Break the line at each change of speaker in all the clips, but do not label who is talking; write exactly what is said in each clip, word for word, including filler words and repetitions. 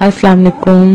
আসসালামু আলাইকুম।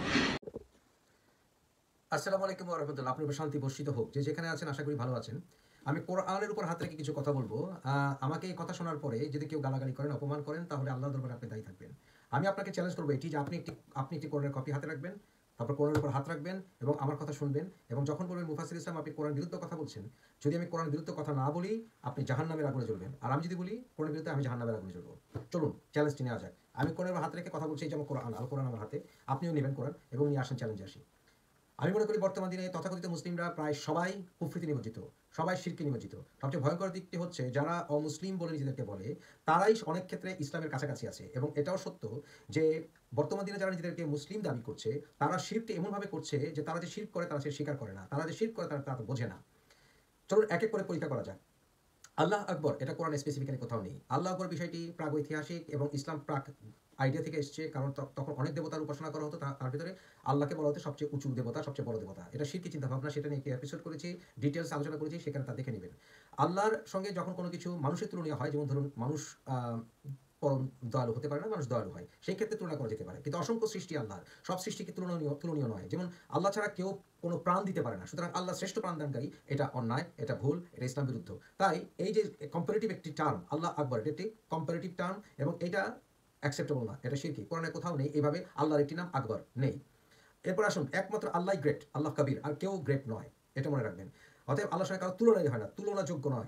আসসালামু আলাইকুম ওয়া রাহমাতুল্লাহ। আপনার উপর শান্তি বর্ষিত হোক। যে যেখানে আছেন আশা করি ভালো আছেন। আমি কোরআনের উপর হাত রেখে কিছু কথা বলব। আ আমাকে এই কথা শোনার পরে যদি কেউ গালাগালি করেন, অপমান করেন তাহলে আল্লাহর দরবারে আপনি দায়ী থাকবেন। আমি আপনাকে চ্যালেঞ্জ করব এটি যে আপনি একটি আপনি একটি কোরআনের কপি হাতে রাখবেন, তারপর কোরআনের উপর হাত রাখবেন এবং আমার কথা শুনবেন এবং যখন বলবেন মুফাসসির ইসলাম আপনি কোরআনের বিরুদ্ধে কথা বলছেন, যদি আমি কোরআনের বিরুদ্ধে কথা না বলি আপনি জাহান্নামের আগুনে জ্বলবেন। আর আমি যদি বলি কোরআনের বিরুদ্ধে আমি জাহান্নামের আগুনে জ্বলব। চলুন চ্যালেঞ্জটি নেওয়া যাক। আমি কোরআনের উপর হাত রেখে কথা বলছি এই যে আমার কোরআন, আল কোরআন আমার হাতে। আপনিও নেবেন কোরআন এবং নিয়ে আসেন চ্যালেঞ্জে আসি। আমি মনে করি বর্তমান দিনে তথাকথিত মুসলিমরা প্রায় সবাই কুফরিতে নিমজ্জিত, সবাই শিরকে নিমজ্জিত। সবচেয়ে ভয়ঙ্কর দিকটি হচ্ছে যারা অমুসলিম বলে নিজেদেরকে বলে তারাই অনেক ক্ষেত্রে ইসলামের কাছাকাছি আছে। এবং এটাও সত্য যে বর্তমান দিনে যারা নিজেদেরকে মুসলিম দাবি করছে তারা শিরকটি এমনভাবে করছে যে তারা যে শিরক করে তারা সে স্বীকার করে না, তারা যে শিরক করে তারা তা বোঝে না। চলুন এক এক করে পরীক্ষা করা যাক। আল্লাহ আকবর এটা কোরআন স্পেসিফিক্যালি কোথাও নেই। আল্লাহ আকবর বিষয়টি প্রাগৈতিহাসিক এবং ইসলাম প্রাক আইডিয়া থেকে এসছে, কারণ তখন অনেক দেবতার উপাসনা করা হতো, তার ভিতরে আল্লাহকে বলা হতো সবচেয়ে উঁচু দেবতা, সবচেয়ে বড় দেবতা। এটা শিরকি চিন্তা ভাবনা, সেটা নিয়ে একটি এপিসোড করেছি, ডিটেলস আলোচনা করেছি, সেখানে তা দেখে নেবেন। আল্লাহর সঙ্গে যখন কোনো কিছু মানুষের তুলনীয় হয়, যেমন ধরুন মানুষ পরম দয়ালু হতে পারে না, মানুষ দয়ালু হয়, সেই ক্ষেত্রে তুলনা করা যেতে পারে। কিন্তু অসংখ্য সৃষ্টি আল্লাহর, সব সৃষ্টিকে তুলনীয় তুলনীয় নয়। যেমন আল্লাহ ছাড়া কেউ কোনো প্রাণ দিতে পারে না, সুতরাং আল্লাহ শ্রেষ্ঠ প্রাণদানকারী, এটা অন্যায়, এটা ভুল, এটা ইসলাম বিরুদ্ধ। তাই এই যে কম্পারেটিভ একটি টার্ম আল্লাহ আকবর, এটা একটি কম্পারেটিভ টার্ম এবং এটা অ্যাকসেপ্টেবল না, এটা শিরকি। কোরআনে কোথাও নেই এইভাবে আল্লাহর একটি নাম আকবর নেই। এরপর আসুন, একমাত্র আল্লাহ গ্রেট, আল্লাহ কবির, আর কেউ গ্রেট নয়, এটা মনে রাখবেন। অতএব আল্লাহর সঙ্গে কারো তুলনাই হয় না, তুলনাযোগ্য নয়।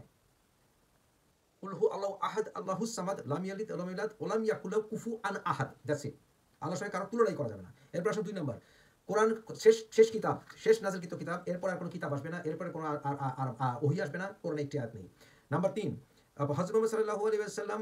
কুলহু আল্লাহু আহাদ আল্লাহুস সামাদ লাম ইয়ালিদ ওয়া লাম ইউলাদ ওয়া লাম ইয়াকুল লাহু কুফুয়ান আহাদ। That's it. আল্লাহর সঙ্গে কারো তুলনাই করা যাবে না। এরপর আসুন দুই নাম্বার, কোরআন শেষ শেষ কিতাব, শেষ নাযিলকৃত কিতাব, এরপর আর কোনো কিতাব আসবে না, এরপরে কোনো আর আর আর ওহী আসবে না, কোরআনে একটি আয়াত নেই। নাম্বার তিন, হযরত মুহাম্মদ সাল্লাল্লাহু আলাইহি ওয়াসাল্লাম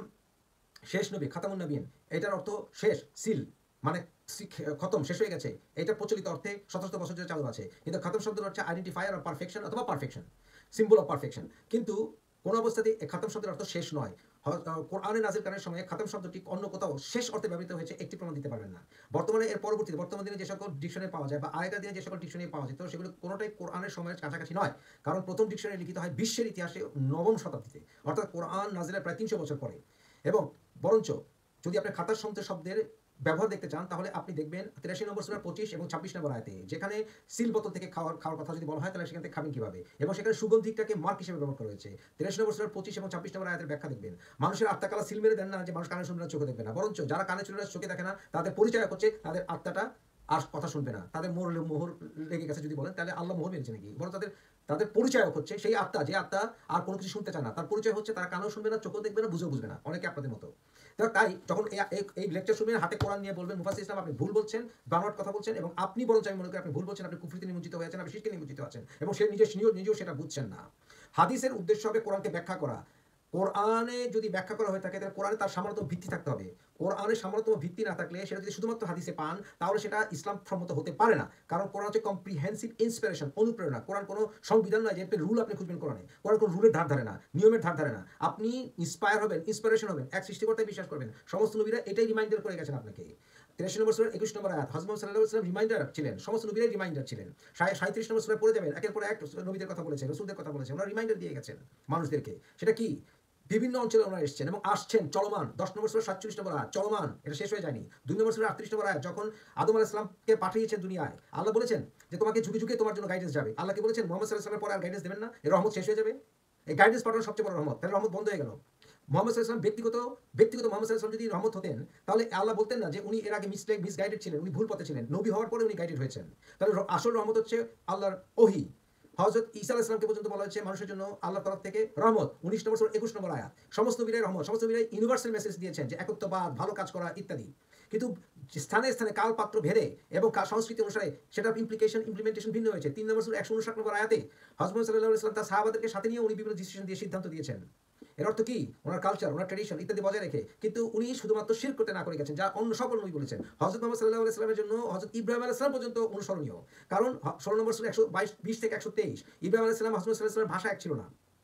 শেষ নবী, খাতামুন নবিয়্যিন, এটার অর্থ শেষ, সিল, মানে খতম, শেষ হয়ে গেছে। এটা প্রচলিত অর্থে সতেরোশো বছর ধরে চালু আছে। কিন্তু খতম শব্দের অর্থ আইডেন্টিফায়ার অফ পারফেকশন অথবা পারফেকশন, সিম্বল অফ পারফেকশন। কিন্তু কোন অবস্থাতেই খাতম শব্দের অর্থ শেষ নয়। কোরআনে নাযিলকারীর সময় খাতম শব্দটি অন্য কোথাও শেষ অর্থে ব্যবহৃত হয়েছে একটি প্রমাণ দিতে পারবেন না। বর্তমানে এর পরবর্তীতে বর্তমান দিনে যে সকল ডিকশনারি পাওয়া যায় বা আগেকার দিনে যে সকল ডিকশনারি পাওয়া যেত সেগুলো কোনোটাই কোরআনের সময়ের কাছাকাছি নয়। কারণ প্রথম ডিকশনারি লিখিত হয় বিশ্বের ইতিহাসে নবম শতাব্দীতে, অর্থাৎ কোরআন নাযিলের প্রায় তিনশো বছর পরে। এবং বরঞ্চ যদি আপনি খাতার শব্দের শব্দের ব্যবহার দেখতে চান তাহলে আপনি দেখবেন তিরাশি নম্বর সূরা পঁচিশ এবং ছাব্বিশ নম্বর আয়াতে, যেখানে সিল বোতল থেকে খাওয়ার খাওয়ার কথা যদি বলা হয় তাহলে সেখান থেকে খাবেন কিভাবে, এবং সেখানে সুগন্ধিটাকে মার্ক হিসেবে ব্যবহার করা হয়েছে। তিরাশি নম্বর সূরা পঁচিশ এবং ছাব্বিশ নম্বর আয়াতের ব্যাখ্যা দেখবেন। মানুষের আত্মাকালা সিল মেরে দেন না যে মানুষ কানে শুনবে না, চোখে দেখবে না, বরঞ্চ যারা কানে শুনবে না, চোখে দেখে না, তাদের পরিচয় করছে তাদের আত্মাটা আর কথা শুনবে না, তাদের মোহর মোহর লেগে গেছে যদি বলেন তাহলে আল্লাহ মোহর মেরেছে নাকি, বরং তাদের তাদের পরিচয় হচ্ছে সেই আত্মা, যে আত্মা আর কোনো কিছু শুনতে চায় না, তার পরিচয় হচ্ছে তারা কানেও শুনবে না, চোখেও দেখবে না, বুঝেও বুঝবে না, অনেকে আপনাদের মতো। তাই যখন এই লেকচার শুনবেন হাতে কোরআন নিয়ে বলবেন মুফাসসির ইসলাম আপনি ভুল বলছেন, বানোয়াট কথা বলছেন, এবং আপনি বরঞ্চ আমি মনে করি আপনি ভুল বলছেন, আপনি কুফরিতে নিমজ্জিত হয়েছেন, আপনি শিরকে নিমজ্জিত আছেন, এবং সে নিজে নিজেও সেটা বুঝছেন না। হাদিসের উদ্দেশ্য হবে কোরআনকে ব্যাখ্যা করা। কোরআনে যদি ব্যাখ্যা করা হয়ে থাকে তাহলে কোরআনে তার সামান্যতম ভিত্তি থাকতে হবে। কোরআনের সামান্যতম ভিত্তি না থাকলে সেটা যদি শুধুমাত্র হাদিসে পান তাহলে সেটা ইসলাম সম্মত হতে পারে না। কারণ কোরআন হচ্ছে কম্প্রিহেন্সিভ ইন্সপিরেশন, অনুপ্রেরণা। কোরআন কোনো সংবিধান নয় যে রুল আপনি খুঁজবেন কোরআনে। কোরআন কোনো রুলের ধার ধারে না, নিয়মের ধার ধারে না। আপনি ইন্সপায়ার হবেন, ইন্সপিরেশন হবেন, এক সৃষ্টিকর্তায় বিশ্বাস করবেন। সমস্ত নবীরা এটাই রিমাইন্ডার করে গেছেন আপনাকে। তিরাশি নম্বর সূরার একুশ নম্বর আয়াত, হযরত মুহাম্মদ সাল্লাল্লাহু আলাইহি ওয়াসাল্লাম রিমাইন্ডার ছিলেন, সমস্ত নবীরাই রিমাইন্ডার ছিলেন। সাঁইত্রিশ নম্বর সূরা পড়ে যাবেন, একের পর এক নবীদের কথা বলেছেন, রাসূলদের কথা বলেছেন, ওনারা রিমাইন্ডার দিয়ে গেছেন মানুষদেরকে। সেটা কি? বিভিন্ন অঞ্চলে ওনারা এসেছেন এবং আসছেন চলমান। দশ নম্বর সূরা সাতচল্লিশ নম্বর আয়াত, চলমান, এটা শেষ হয়ে যায়নি। দুই নম্বর সূরা আটত্রিশ নম্বর আয়াত, যখন আদম আলাইহিস সালামকে পাঠিয়েছেন দুনিয়ায়, আল্লাহ বলেছেন যে তোমাকে যুগে যুগে তোমার জন্য গাইডেন্স যাবে। আল্লাহকে বলেছেন মুহাম্মদ সাল্লাল্লাহু আলাইহি ওয়াসাল্লামের পরে আর গাইডেন্স দেবেন না, এই রহমত শেষ হয়ে যাবে। এই গাইডেন্স পাঠানোর সবচেয়ে বড় রহমত, তাহলে রহমত বন্ধ হয়ে গেল। মুহাম্মদ সাল্লাল্লাহু আলাইহি ওয়াসাল্লাম ব্যক্তিগত ব্যক্তিগত মুহাম্মদ সাল্লাল্লাহু আলাইহি ওয়াসাল্লাম যদি রহমত হতেন তাহলে আল্লাহ বলতেন না যে উনি এর আগে মিসটেক মিসগাইডেড ছিলেন, উনি ভুল পথে ছিলেন, নবী হওয়ার পরে উনি গাইডেড হয়েছেন। তাহলে আসল রহমত হচ্ছে আল্লাহর ওহী। হযরত ঈসা আলাইহিস সালামকে পর্যন্ত বলা হয়েছে মানুষের জন্য আল্লাহর তরফ থেকে রহমত, উনিশ নম্বর সূরা একুশ নম্বর আয়াত। সমস্ত নবীরাই রহমত, সমস্ত নবীরাই ইউনিভার্সাল মেসেজ দিয়েছেন যে একত্ববাদ, ভালো কাজ করা ইত্যাদি। কিন্তু স্থানে স্থানে কাল পাত্র ভেদে এবং সংস্কৃতি অনুসারে সেটার ইমপ্লিকেশন ইমপ্লিমেন্টেশন ভিন্ন হয়েছে। তিন নম্বর সূরা একশো উনষাট নম্বর আয়াতে হযরত সাল্লাল্লাহু আলাইহি ওয়াসাল্লাম তার সাহাবাদেরকে সাথে নিয়ে উনি বিভিন্ন ডিসিশন দিয়ে সিদ্ধান্ত দিয়েছেন। এর অর্থ কি? ওনার কালচার, ওনার ট্র্যাডিশন ইত্যাদি বজায় রেখে, কিন্তু উনি শুধুমাত্র শিরক করতে না করে গেছেন, যা অন্য সকল নবী বলেছেন। হযরত মুহাম্মদ সাল্লাল্লাহু আলাইহি ওয়াসাল্লামের জন্য হযরত ইব্রাহিম আলাইহিস সালাম পর্যন্ত অনুসরণীয়। কারণ ষোলো নম্বর সূরা একশো বাইশ বিশ থেকে একশো তেইশ, ইব্রাহিম আলাইহিস সালাম হযরত সাল্লাল্লাহু আলাইহি ওয়াসাল্লামের ভাষা এক ছিল না।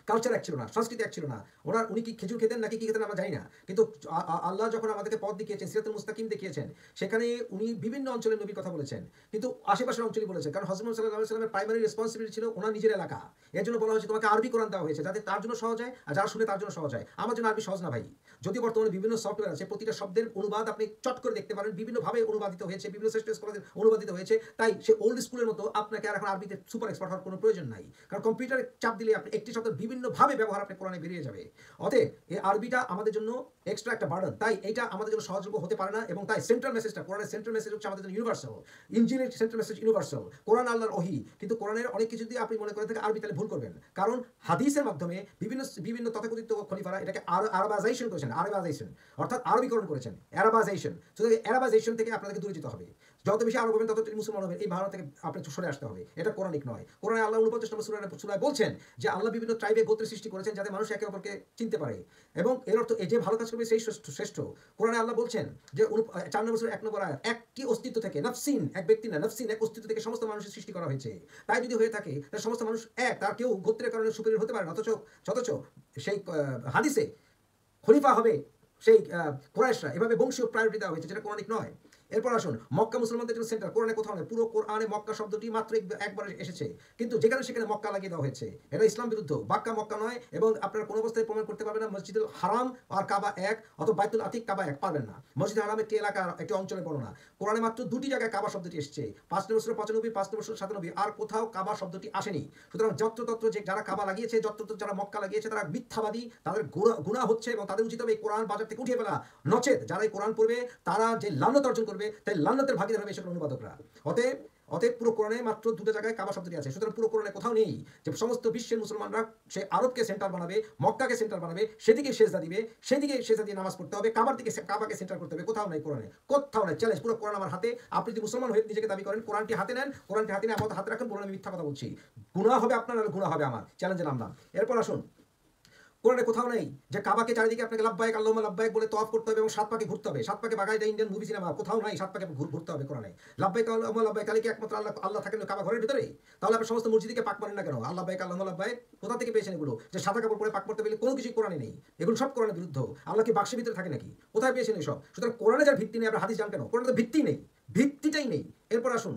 কালচার এক ছিল না, সংস্কৃতি এক ছিল না। ওনার উনি কি খেজুর খেতেন নাকি কি খেতেন আমরা জানি না, কিন্তু আ- আ- আল্লাহ যখন আমাদেরকে পথ দেখিয়েছেন, সিরাতুল মুস্তাকিম দেখিয়েছেন, সেখানে উনি বিভিন্ন অঞ্চলের নবীর কথা বলেছেন, কিন্তু আশেপাশের অঞ্চলই বলেছেন। কারণ হযরত মুহাম্মদ সাল্লাল্লাহু আলাইহি ওয়াসাল্লামের প্রাইমারি রেসপন্সিবিলিটি ছিল ওনার নিজের এলাকা। এর জন্য বলা হয়েছে তোমাকে আরবি কোরআন দেওয়া হয়েছে, যাতে তার জন্য সহজ হয় আর যারা শুনে তার জন্য সহজ হয়। আমার জন্য আরবি সহজ না ভাই। যদিও বর্তমানে বিভিন্ন সফটওয়্যার আছে, প্রতিটা শব্দের অনুবাদ আপনি চট করে দেখতে পারেন, বিভিন্নভাবে অনুবাদিত হয়েছে, বিভিন্ন শ্রেষ্ঠ স্কলারদের অনুবাদিত হয়েছে। তাই সে ওল্ড স্কুলের মতো আপনাকে আর এখন আরবিতে সুপার এক্সপার্ট হওয়ার কোনো প্রয়োজন নাই। কারণ কম্পিউটারে চাপ দিলে আপনি একটি শব্দের বিভিন্নভাবে ব্যবহার আপনি কোরআনে বেরিয়ে যাবে। অতএব এই আরবিটা আমাদের জন্য এক্সট্রা একটা বার্ডেন, তাই এটা আমাদের জন্য সহজযোগ্য হতে পারে না। এবং তাই সেন্ট্রাল মেসেজটা, কোরআনের সেন্ট্রাল মেসেজ হচ্ছে আমাদের জন্য ইউনিভার্সাল। ইঞ্জিলের সেন্ট্রাল মেসেজ ইউনিভার্সাল, কোরআন আল্লাহর ওহী। কিন্তু কোরআনের অনেক কিছু দিয়ে আপনি মনে করেন থেকে আরবি, তাহলে ভুল করবেন। কারণ হাদিসের মাধ্যমে বিভিন্ন বিভিন্ন তথাকথিত খলিফারা এটাকে আরবাইজেশন করেছেন, আরবাইজেশন অর্থাৎ আরবিকরণ করেছেন, অ্যারাবাইজেশন। সুতরাং অ্যারাবাইজেশন থেকে আপনাদেরকে দূরে যেতে হবে। যত বেশি আরব হবেন তত মুসলমান হবেন, এই ধারণা থেকে আপনি সরে আসতে হবে। এটা কোরআনিক নয়। কোরআনে আল্লাহ উনপঞ্চাশ নম্বর সূরায় সূরায় বলছেন যে আল্লাহ বিভিন্ন ট্রাইবে গোত্রের সৃষ্টি করেছেন যাতে মানুষ একে অপরকে চিনতে পারে, এবং এর অর্থ এই যে ভালো কাজ করবে সেই শ্রেষ্ঠ। কোরআনে আল্লাহ বলছেন যে চার নম্বর সূরা এক নম্বর আয়াত, একটি অস্তিত্ব থেকে, নাফসিন এক ব্যক্তি না, নাফসিন এক অস্তিত্ব থেকে সমস্ত মানুষের সৃষ্টি করা হয়েছে। তাই যদি হয়ে থাকে তাহলে সমস্ত মানুষ এক, তার কেউ গোত্রের কারণে সুপেরিয়র হতে পারে না। অথচ অথচ সেই হাদিসে খলিফা হবে সেই কুরাইশরা, এভাবে বংশীয় প্রায়োরিটি দেওয়া হয়েছে, যেটা কোরআনিক নয়। এরপর আসুন, মক্কা মুসলমানদের জন্য সেন্টার, কোরআনে কোথাও নেই। পুরো কোরআনে মক্কা শব্দটি মাত্র একবার এসেছে, কিন্তু যেখানে সেখানে মক্কা লাগিয়ে দেওয়া হয়েছে। এটা ইসলাম বিরুদ্ধ। বাক্কা মক্কা নয়, এবং আপনার কোনো অবস্থায় প্রমাণ করতে পারবেন না মসজিদুল হারাম আর কাবা এক, অথবা বাইতুল আতিক কাবা এক, পারবেন না। মসজিদুল হারাম একটি এলাকা, একটি অঞ্চলের বর্ণনা। কোরআনে মাত্র দুটি জায়গায় কাবা শব্দটি এসেছে, পাঁচ নম্বর সূরা পঁচানব্বই, পাঁচ নম্বর সূরা সাতানব্বই, আর কোথাও কাবা শব্দটি আসেনি। সুতরাং যত্রতত্র যে যারা কাবা লাগিয়েছে, যত্রতত্র যারা মক্কা লাগিয়েছে, তারা মিথ্যাবাদী, তাদের গুনাহ হচ্ছে, এবং তাদের উচিত হবে এই কোরআন বাজার থেকে উঠিয়ে ফেলা। নচেত যারা এই কোরআন পড়বে তারা যে লান্নত অর্জন করবে, তাই লান্নতের ভাগীদার হবে এসব অনুবাদকরা। অতএব অতএব পুরো কোরআনে মাত্র দুটো জায়গায় কাবা শব্দটি আছে। সুতরাং পুরো কোরআনে কোথাও নেই যে সমস্ত বিশ্বের মুসলমানরা সে আরবকে সেন্টার বানাবে, মক্কাকে সেন্টার বানাবে, সেদিকে সেজদা দিবে, সেদিকে সেজদা দিয়ে নামাজ পড়তে হবে, কাবার দিকে কাবাকে সেন্টার করতে হবে। কোথাও নাই কোরআনে, কোথাও নাই। চ্যালেঞ্জ, পুরো কোরআন আমার হাতে। আপনি যদি মুসলমান হয়ে নিজেকে দাবি করেন, কোরআনটি হাতে নেন, কোরআনটি হাতে নিয়ে আমার হাতে রাখেন, বলুন আমি মিথ্যা কথা বলছি। গুনাহ হবে আপনার, আর গুনাহ হবে আমার। চ্যালেঞ্জে নামলাম। এরপর আসুন, কোরআনে কোথাও নেই যে কাবাকে চারিদিকে আপনাকে লাব্বাইক আল্লাহুম্মা লাব্বাইক বলে তওয়াফ করতে হবে এবং সাত পাকে ঘুরতে হবে। সাত পাকে বাগাই দেয় ইন্ডিয়ান মুভি সিনেমা, কোথাও নাই সাত পাকে ঘুরতে হবে কোরআনে। লাব্বাইক আল্লাহুম্মা লাব্বাইক, তাহলে কি একমাত্র আল্লাহ আল্লাহ থাকেন কাবা ঘরের ভিতরে? তাহলে আপনি সমস্ত মসজিদকে পাক মারেন না কেন? আল্লাহ বাইক আল্লাহুম্মা লাব্বাইক কোথা থেকে পেয়েছেন এগুলো? যে সাদা কাপড় পরে পাক করতে পেলে কোনো কিছুই কোরআনে নেই। এগুলো সব কোরআনের বিরুদ্ধ। আল্লাহ কি বাক্সের ভিতরে থাকে নাকি? কোথায় পেয়েছেন এসব? সুতরাং কোরআনে যার ভিত্তি নেই, আপনার হাদিস জান কেন? কোরআনে তো ভিত্তি নেই, ভিত্তিটাই নেই। এরপর আসুন,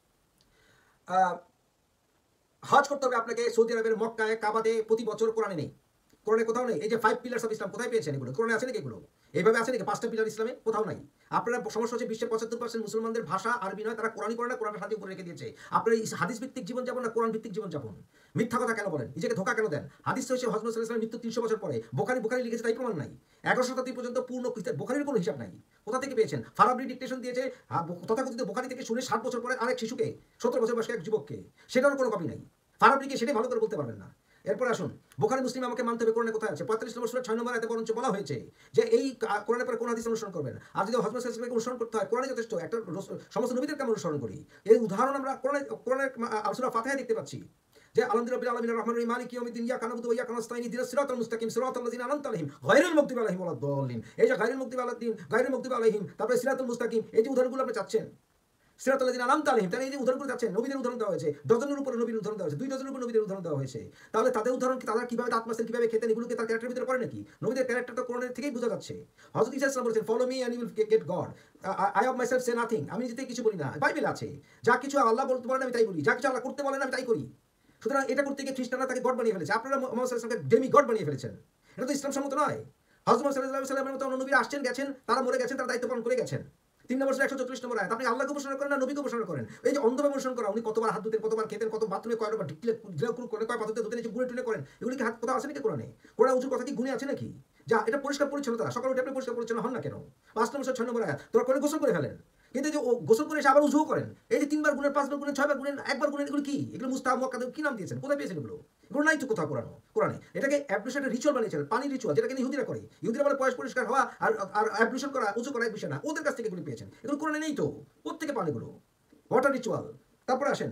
হজ করতে হবে আপনাকে সৌদি আরবের মক্কায়, কাবাতে প্রতি বছর, কোরআনে নেই। কোরআনে কোথাও নেই। এই যে ফাইভ পিলার্স অফ ইসলাম কোথায় পেয়েছেন এগুলো? কোরআনে আছে নাকি এগুলো? এইভাবে আছে নাকি পাঁচটা পিলার ইসলামে? কোথাও নাই। আপনারা সমস্যা হচ্ছে বিশ্বের পঁচাত্তর পার্সেন্ট মুসলমানদের ভাষা আরবি নয়, তারা কোরআনই পড়ে না, কোরআনের হাতে উপরে রেখে দিয়েছে। আপনার হাদিস ভিত্তিক জীবন যাপন না কোরআন ভিত্তিক জীবন যাপন? মিথ্যা কথা কেন বলেন? নিজেকে ধোকা কেন দেন? হাদিস হচ্ছে হযরত সাল্লাল্লাহু আলাইহি ওয়াসাল্লামের মৃত্যু তিনশো বছর পরে, বোখারি বোখারি লিখেছে তাই প্রমাণ নাই। এগারো শতাব্দী পর্যন্ত পূর্ণ বোখারির কোনো হিসাব নাই। কোথা থেকে পেয়েছেন? ফারাবরি ডিকটেশন দিয়েছে তথাকথিত বোখারি থেকে শুনে ষাট বছর পরে আরেক শিশুকে, সত্তর বছর বয়স্ক এক যুবককে, সেটারও কোনো কপি নাই। ফারাবরিকে সেটাই ভালো করে বলতে পারবেন না। এরপর আসুন, বুখারী মুসলিম আমাকে মানতে হবে কোরআনে কোথায় আছে? পঁয়তাল্লিশ নম্বর সূরা ছয় নম্বর আয়াতে বরঞ্চ বলা হয়েছে যে এই কোরআনের পরে কোন হাদিস অনুসরণ করবেন। আর যদি হযরত সাল্লাল্লাহু আলাইহি ওয়াসাল্লামকে অনুসরণ করতে হয়, কোরআনে যথেষ্ট। একটা সমস্ত নবীদেরকে আমরা অনুসরণ করি। এই উদাহরণ আমরা কোরআনে কোরআনের সূরা ফাতিহায় দেখতে পাচ্ছি যে আলহামদুলিল্লাহি রাব্বিল আলামিন আর রহমানির রহিম মালিকি ইয়াউমিদ্দিন ইয়্যাকা না'বুদু ওয়া ইয়্যাকা নাস্তাঈন ইহদিনাস সিরাতাল মুস্তাকিম সিরাতাল লাযিনা আন'আমতা আলাইহিম গায়রিল মাগদুবি আলাইহিম ওয়ালাদ দাল্লিন। এই যে গায়রিল মাগদুবি আলাইহিম, গায়রিল মাগদুবি আলাইহিম, তারপরে সিরাতাল মুস্তাকিম, এই যে উদাহরণগুলো আপনি চাচ্ছেন, সিরাতাল লাযিনা আন'আমতা আলাইহিম, তাহলে এই যে উদাহরণগুলো চাচ্ছেন, নবীদের উদাহরণ দেওয়া হয়েছে, ডজনের উপরে নবীর উদাহরণ দেওয়া হয়েছে, দুই ডজনের উপরে নবীদের উদাহরণ দেওয়া হয়েছে। তাহলে তাদের উদাহরণ কি, তারা কিভাবে দাঁত মাজতেন, কিভাবে খেতেন, এগুলোকে তার ক্যারেক্টারের ভিতরে পড়ে নাকি? নবীদের ক্যারেক্টার তো কোরআনের থেকেই বোঝা যাচ্ছে। হযরত ঈসা আলাইহিস সালাম বলেছেন, follow me and you will get God, I of myself say nothing. আমি যেতে কিছু বলি না, বাইবেল আছে। যা কিছু আল্লাহ বলতে বলেন আমি তাই বলি, যা কিছু আল্লাহ করতে বলেন আমি তাই করি। সুতরাং এটা করতে গিয়ে খ্রিস্টানরা তাকে গড বানিয়ে ফেলেছে, আপনারা মুহাম্মদ সাল্লাল্লাহু আলাইহি ওয়াসাল্লামকে ডেমি গড বানিয়ে ফেলেছেন। এটা তো ইসলাম সম্মত নয়। হযরত মুহাম্মদ সাল্লাল্লাহু আলাইহি ওয়াসাল্লামের মতো অন্য নবীরা আসছেন গেছেন, তারা মরে গেছেন, তারা দায়িত্ব পালন করে গেছেন। তিন নম্বর একশো চৌত্রিশ নম্বর আয়াত, আপনি আল্লাহকে উপাসনা করেন না নবীকে উপাসনা করেন? এই যে অন্ধভাবে অনুসরণ করা, উনি কতবার হাত ধুতেন, কতবার খেতেন, কত বাথরুমে কয়বার ঢিলাকুর করে, কয় পাথরতে ধুতেন, এই যে গুণে টুনে করেন, এগুলি কি হাত কোথাও আছে নাকি কোরআনে? কোরআন উজুর কথা কি গুণে আছে নাকি? যা এটা পরিষ্কার পরিচ্ছন্নতা, সকালে উঠে আপনি পরিষ্কার পরিচ্ছন্ন হন না কেন? পাঁচ নম্বর ছয় নম্বর আয়াত, তোরা করে গোসল করে ফেলেন, কিন্তু যে গোসল করে এসে আবার উজুও করেন। এই যে তিনবার গুণের, পাঁচবার গুণের, ছয়বার গুণের, একবার গুণের, এগুলো কি? এগুলো মুস্তাহাব মুআক্কাদ কি নাম দিয়েছেন? কোথায় পেয়েছেন এগুলো? এগুলো নাই তো কোথাও কোরআন কোরআনে। এটাকে অ্যাবলুশন রিচুয়াল বানিয়েছেন, পানি রিচুয়াল, যেটাকে ইহুদিরা করে। ইহুদিরা বলে পয়স পরিষ্কার হওয়া আর আর অ্যাবলুশন করা, উজু করা এক বিষয় না, ওদের কাছ থেকে এগুলো পেয়েছেন। এগুলো কোরআনে নেই তো, কোত্থেকে পান এগুলো? Water ritual. তারপরে আসেন,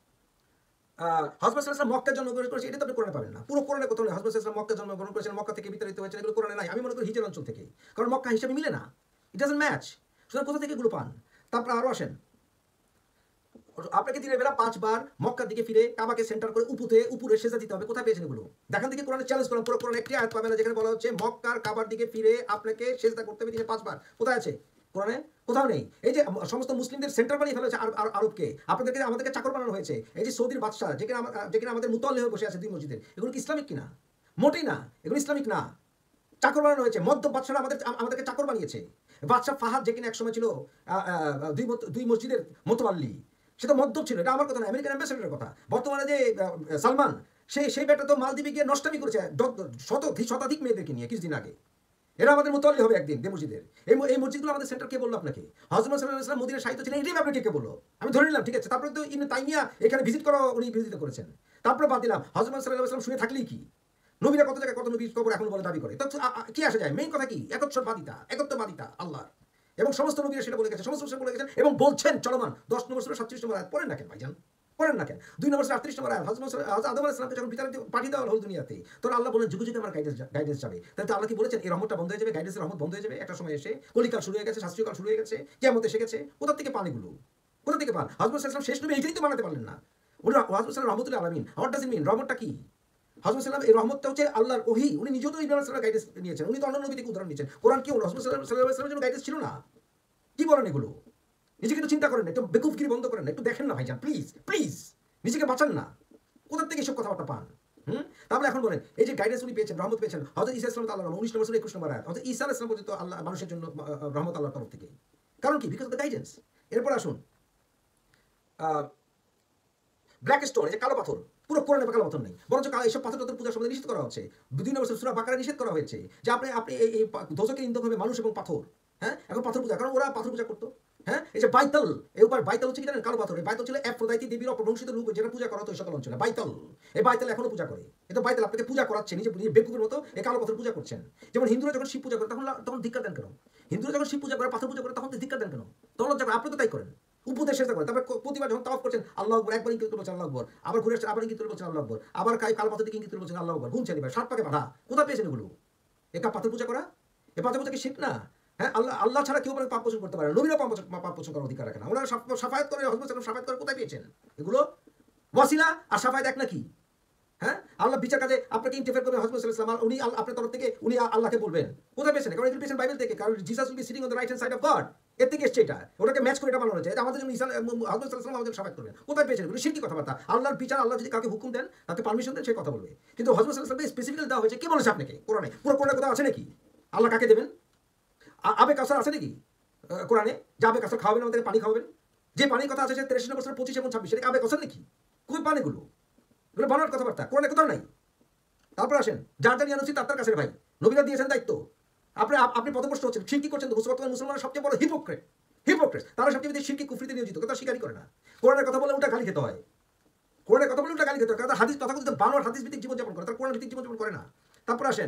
হযরত সাল্লাল্লাহু আলাইহি ওয়াসাল্লাম মক্কায় জন্মগ্রহণ করেছেন, এটা তো আপনি কোরআনে পাবেন না। পুরো কোরআনে কোথাও নেই হযরত সাল্লাল্লাহু আলাইহি ওয়াসাল্লাম মক্কায় জন্মগ্রহণ করেছেন, মক্কা থেকে বিতাড়িত হয়েছেন, এগুলো কোরআনে নাই। আমি মনে করি হিজর অঞ্চল থেকে, কারণ মক্কা হিসাবে মিলে না, ইট ডাজন্ট ম্যাচ। সুতরাং কোথা থেকে এগুলো পান? তারপরে আরো আসেন, আপনাকে দিনের বেলা পাঁচবার মক্কার দিকে ফিরে কাবাকে সেন্টার করে উপুতে উপরে সেজদা দিতে হবে। কোথায় পেয়েছেন এগুলো? দেখান থেকে কোরআনে চ্যালেঞ্জ করলাম, পুরো কোরআনে একটি আয়াত পাবে না যেখানে বলা হচ্ছে মক্কার কাবার দিকে ফিরে আপনাকে সেজদা করতে হবে দিনে পাঁচবার। কোথায় আছে কোরআনে? কোথাও নেই। এই যে সমস্ত মুসলিমদের সেন্টার বানিয়ে ফেলা হয়েছে আরবকে, আপনাদেরকে আমাদেরকে চাকর বানানো হয়েছে। এই যে সৌদির বাদশাহ যেখানে যেখানে আমাদের মুতাল্লি হয়ে বসে আছে দুই মসজিদের, এগুলো কি ইসলামিক কিনা? মোটেই না, এগুলো ইসলামিক না। চাকর বানানো হয়েছে। মধ্য বাদশারা আমাদের আমাদেরকে চাকর বানিয়েছে। বাদশাহ ফাহাদ যে কিনা একসময় ছিল দুই দুই মসজিদের মোতওয়াল্লি, সে তো মদ্যপ ছিল। এটা আমার কথা না, আমেরিকান অ্যাম্বাসেডারের কথা। বর্তমানে যে সালমান, সেই সেই বেটা তো মালদ্বীপে গিয়ে নষ্টামি করেছে শত শতাধিক মেয়েদেরকে নিয়ে কিছুদিন আগে। এরা আমাদের মোতওয়াল্লি হবে একদিন দে মসজিদের। এই এই মসজিদগুলো আমাদের সেন্টার কে বললো আপনাকে? হযরত মুহাম্মদ সাল্লাল্লাহু আলাইহি ওয়াসাল্লাম মদিনার সাহিত্য ছিলেন, এটাই আপনাকে কে বললো? আমি ধরে নিলাম, ঠিক আছে। তারপরে তো ইবনে তাইমিয়া এখানে ভিজিট করা উনি ভিজিট করেছেন, তারপরে বাদ দিলাম। হযরত মুহাম্মদ সাল্লাল্লাহু আলাইহি ওয়াসাল্লাম শুনে থাকলেই কি নবীরা কত জায়গায় কত নবীর কবর এখন বলে দাবি করে, তো কি আসে যায়? মেইন কথা কি? একত্ববাদিতা, একত্ববাদিতা আল্লাহ এবং সমস্ত নবীরা সেটা বলে গেছে, সমস্ত রসুল বলে গেছেন এবং বলছেন। চলমান দশ নম্বর সূরা সাতত্রিশ নম্বর আয়াত পড়েন না কেন ভাইজান? পড়েন না কেন? দুই নম্বর সূরা আটত্রিশ নম্বর আয়াত, হযরত আদম আলাইহিস সালামকে যখন পিতার পাঠিয়ে দেওয়া হলো দুনিয়াতে, তখন আল্লাহ বলেন যুগে যুগে আমার গাইডেন্স গাইডেন্স যাবে। তাহলে আল্লাহ কি বলেছেন? এই রহমতটা বন্ধ হয়ে যাবে, গাইডেন্সের রহমত বন্ধ হয়ে যাবে একটা সময় এসে। কলিকাল শুরু হয়ে গেছে, শাস্ত্রীয় কাল শুরু হয়ে গেছে, কিয়ামত এসে গেছে। কোথা থেকে পান এগুলো? কোথা থেকে পান? হযরত সাল্লাল্লাহু আলাইহি ওয়াসাল্লাম শেষ নবী, এইটাই তো বানাতে পারলেন না। উনি হযরত সাল্লাল্লাহু রাহমাতুল আলামিন। হোয়াট ডাজ ইট মিন? রহমতটা কি? হযরত সাল্লাম এই রহমতটা হচ্ছে আল্লাহর ওহী। উনি নিজেও তো ইব্রাহিম সাল্লাল্লাহু গাইডেন্স নিয়েছেন, উনি তো অন্য নবী থেকে উদাহরণ নিয়েছেন। কোরআন কি রাসূল সাল্লাল্লাহু আলাইহি ওয়াসাল্লামের জন্য গাইডেন্স ছিল না? কি বলেন এগুলো? নিজেকে একটু চিন্তা করেন, একটু বেকুফগিরি বন্ধ করেন, একটু দেখেন না ভাইজান, প্লিজ প্লিজ নিজেকে বাঁচান না। কোথা থেকে এসব কথাবার্তা পান? হুম তাহলে এখন বলেন, এই যে গাইডেন্স উনি পেয়েছেন, রহমত পেয়েছেন, হযরত ঈসা আলাইহিস সালাম আল্লাহর রহমত, উনিশ নম্বর সূরা একুশ নম্বর আয়াত। হযরত ঈসা আলাইহিস সালাম পর্যন্ত আল্লাহ মানুষের জন্য রহমত আল্লাহর তরফ থেকে। কারণ কি? Because of the guidance. এরপর আসুন ব্ল্যাক স্টোন, এই যে কালো পাথর, পুরো কোরআনে কালো পাথর নেই, বরঞ্চ এইসব পাথর টাথর পূজার সময় নিষেধ করা হচ্ছে। দুই নম্বর সূরা বাকারায় নিষেধ করা হয়েছে যে আপনি আপনি এই দোজখের ইন্ধন হবে মানুষ এবং পাথর। হ্যাঁ, এখন পাথর পূজা, কারণ ওরা পাথর পূজা করতো। হ্যাঁ, এই যে বাইতল, এই উপর বাইতল হচ্ছে কি জানেন? কালো পাথর। এই বাইতল ছিল অ্যাফ্রোদাইটি দেবীর অপভ্রংশিত রূপ, যেটা পূজা করা হতো এই সকল অঞ্চলে। বাইতল, এই বাইতল এখনো পূজা করে। এটা বাইতল আপনাকে পূজা করাচ্ছে, নিজে নিজে বেকুবের মতো এই কালো পাথর পূজা করছেন। যেমন হিন্দুরা যখন শিব পূজা করে তখন তখন ধিক্কার দেন কেন? হিন্দুরা যখন শিব পূজা করে, পাথর পূজা করে, তখন ধিক্কার দেন কেন? তখন লজ্জা করে। আপনি তো তাই করেন, উপদেশ চেষ্টা করেন। তারপরে প্রতিবার যখন তাওয়াফ করছেন আল্লাহু আকবার, একবার ইঙ্গিত বলছেন আল্লাহু আকবার, আবার ঘুরে আসছেন আবার ইঙ্গিত বলছেন আল্লাহু আকবার, আবার কাই কালো পাথর দিকে ইঙ্গিত বলছেন আল্লাহু আকবার, গুনছেন এবার সাত পাকে বাঁধা। কোথায় পেয়েছেন এগুলো? একা পাথর পূজা করা? এ পাথর পূজা কি শিরক না? হ্যাঁ, আল্লাহ আল্লাহ ছাড়া কেউ পাপ পোষণ করতে পারে না, নবীরা পাপ পোষণ করার অধিকার রাখে না। ওনারা সাফায়াত করে, হযরত সাল্লাল্লাহু সাফায়াত করে, কোথায় পেয়েছেন এগুলো? ওয়াসিলা আর সাফায়াত এক নাকি? হ্যাঁ, আল্লাহ বিচার কাজে আপনাকে ইন্টারফেয়ার করবে, হযরত সাল্লাল্লাহু আলাইহি ওয়াসাল্লাম উনি আপনার তরফ থেকে উনি আল্লাহকে বলবেন। কোথায় পেয়েছেন? কারণ এগুলো পেয়েছেন বাইবেল থেকে। কারণ Jesus will be sitting on the right hand side of God, এর থেকে এসছে এটা। ওটাকে ম্যাচ করে এটা বানানো হয়েছে। এটা আমাদের জন্য ঈসা হযরত সাল্লাল্লাহু আলাইহি ওয়াসাল্লাম আমাদের সাফায়াত করবেন। কোথায় পেয়েছেন এগুলো? শিরকি কথাবার্তা। আল্লাহর বিচার, আল্লাহ যদি কাউকে হুকুম দেন, তাকে পারমিশন দেন, সে কথা বলবে। কিন্তু হযরত সাল্লাল্লাহু আলাইহি ওয়াসাল্লামকে স্পেসিফিক্যালি দেওয়া হয়েছে। কে বলেছে আপনাকে? কোরআনে। পুরো কোরআনে কথা আছে নাকি আল্লাহ কাকে দেবেন? আবে কাউসার আছে নাকি কোরআনে? যে আবে কাউসার খাওয়াবেন, আমাদের পানি খাওয়াবেন? যে পানির কথা আছে সে তেইশ নম্বর সূরা পঁচিশ এবং ছাব্বিশ, সেটা আবে কাউসার নাকি? কই পান এগুলো? এগুলো বানানোর কথাবার্তা, কোরআনে কোথাও নাই। তারপর আসেন, যার যার জ্ঞান উচিত তার তার কাছে ভাই, নবীরা দিয়েছেন দায়িত্ব। আপনি আপনি পদভ্রষ্ট হচ্ছেন, শিরকি করছেন। বর্তমানে মুসলমানরা সবচেয়ে বড় হিপোক্রেট, হিপোক্রেট তারা সবচেয়ে বেশি শিরকি কুফরিতে নিয়োজিত, কথা স্বীকারই করে না। কোরআনের কথা বলে উল্টা গালি খেতে হয়, কোরআনের কথা বলে উল্টা গালি খেতে হয়, কারণ হাদিস তথাকথিত বানোয়ার হাদিস ভিত্তিক জীবনযাপন করে, তার কোরআন ভিত্তিক জীবনযাপন করে না। তারপর আসেন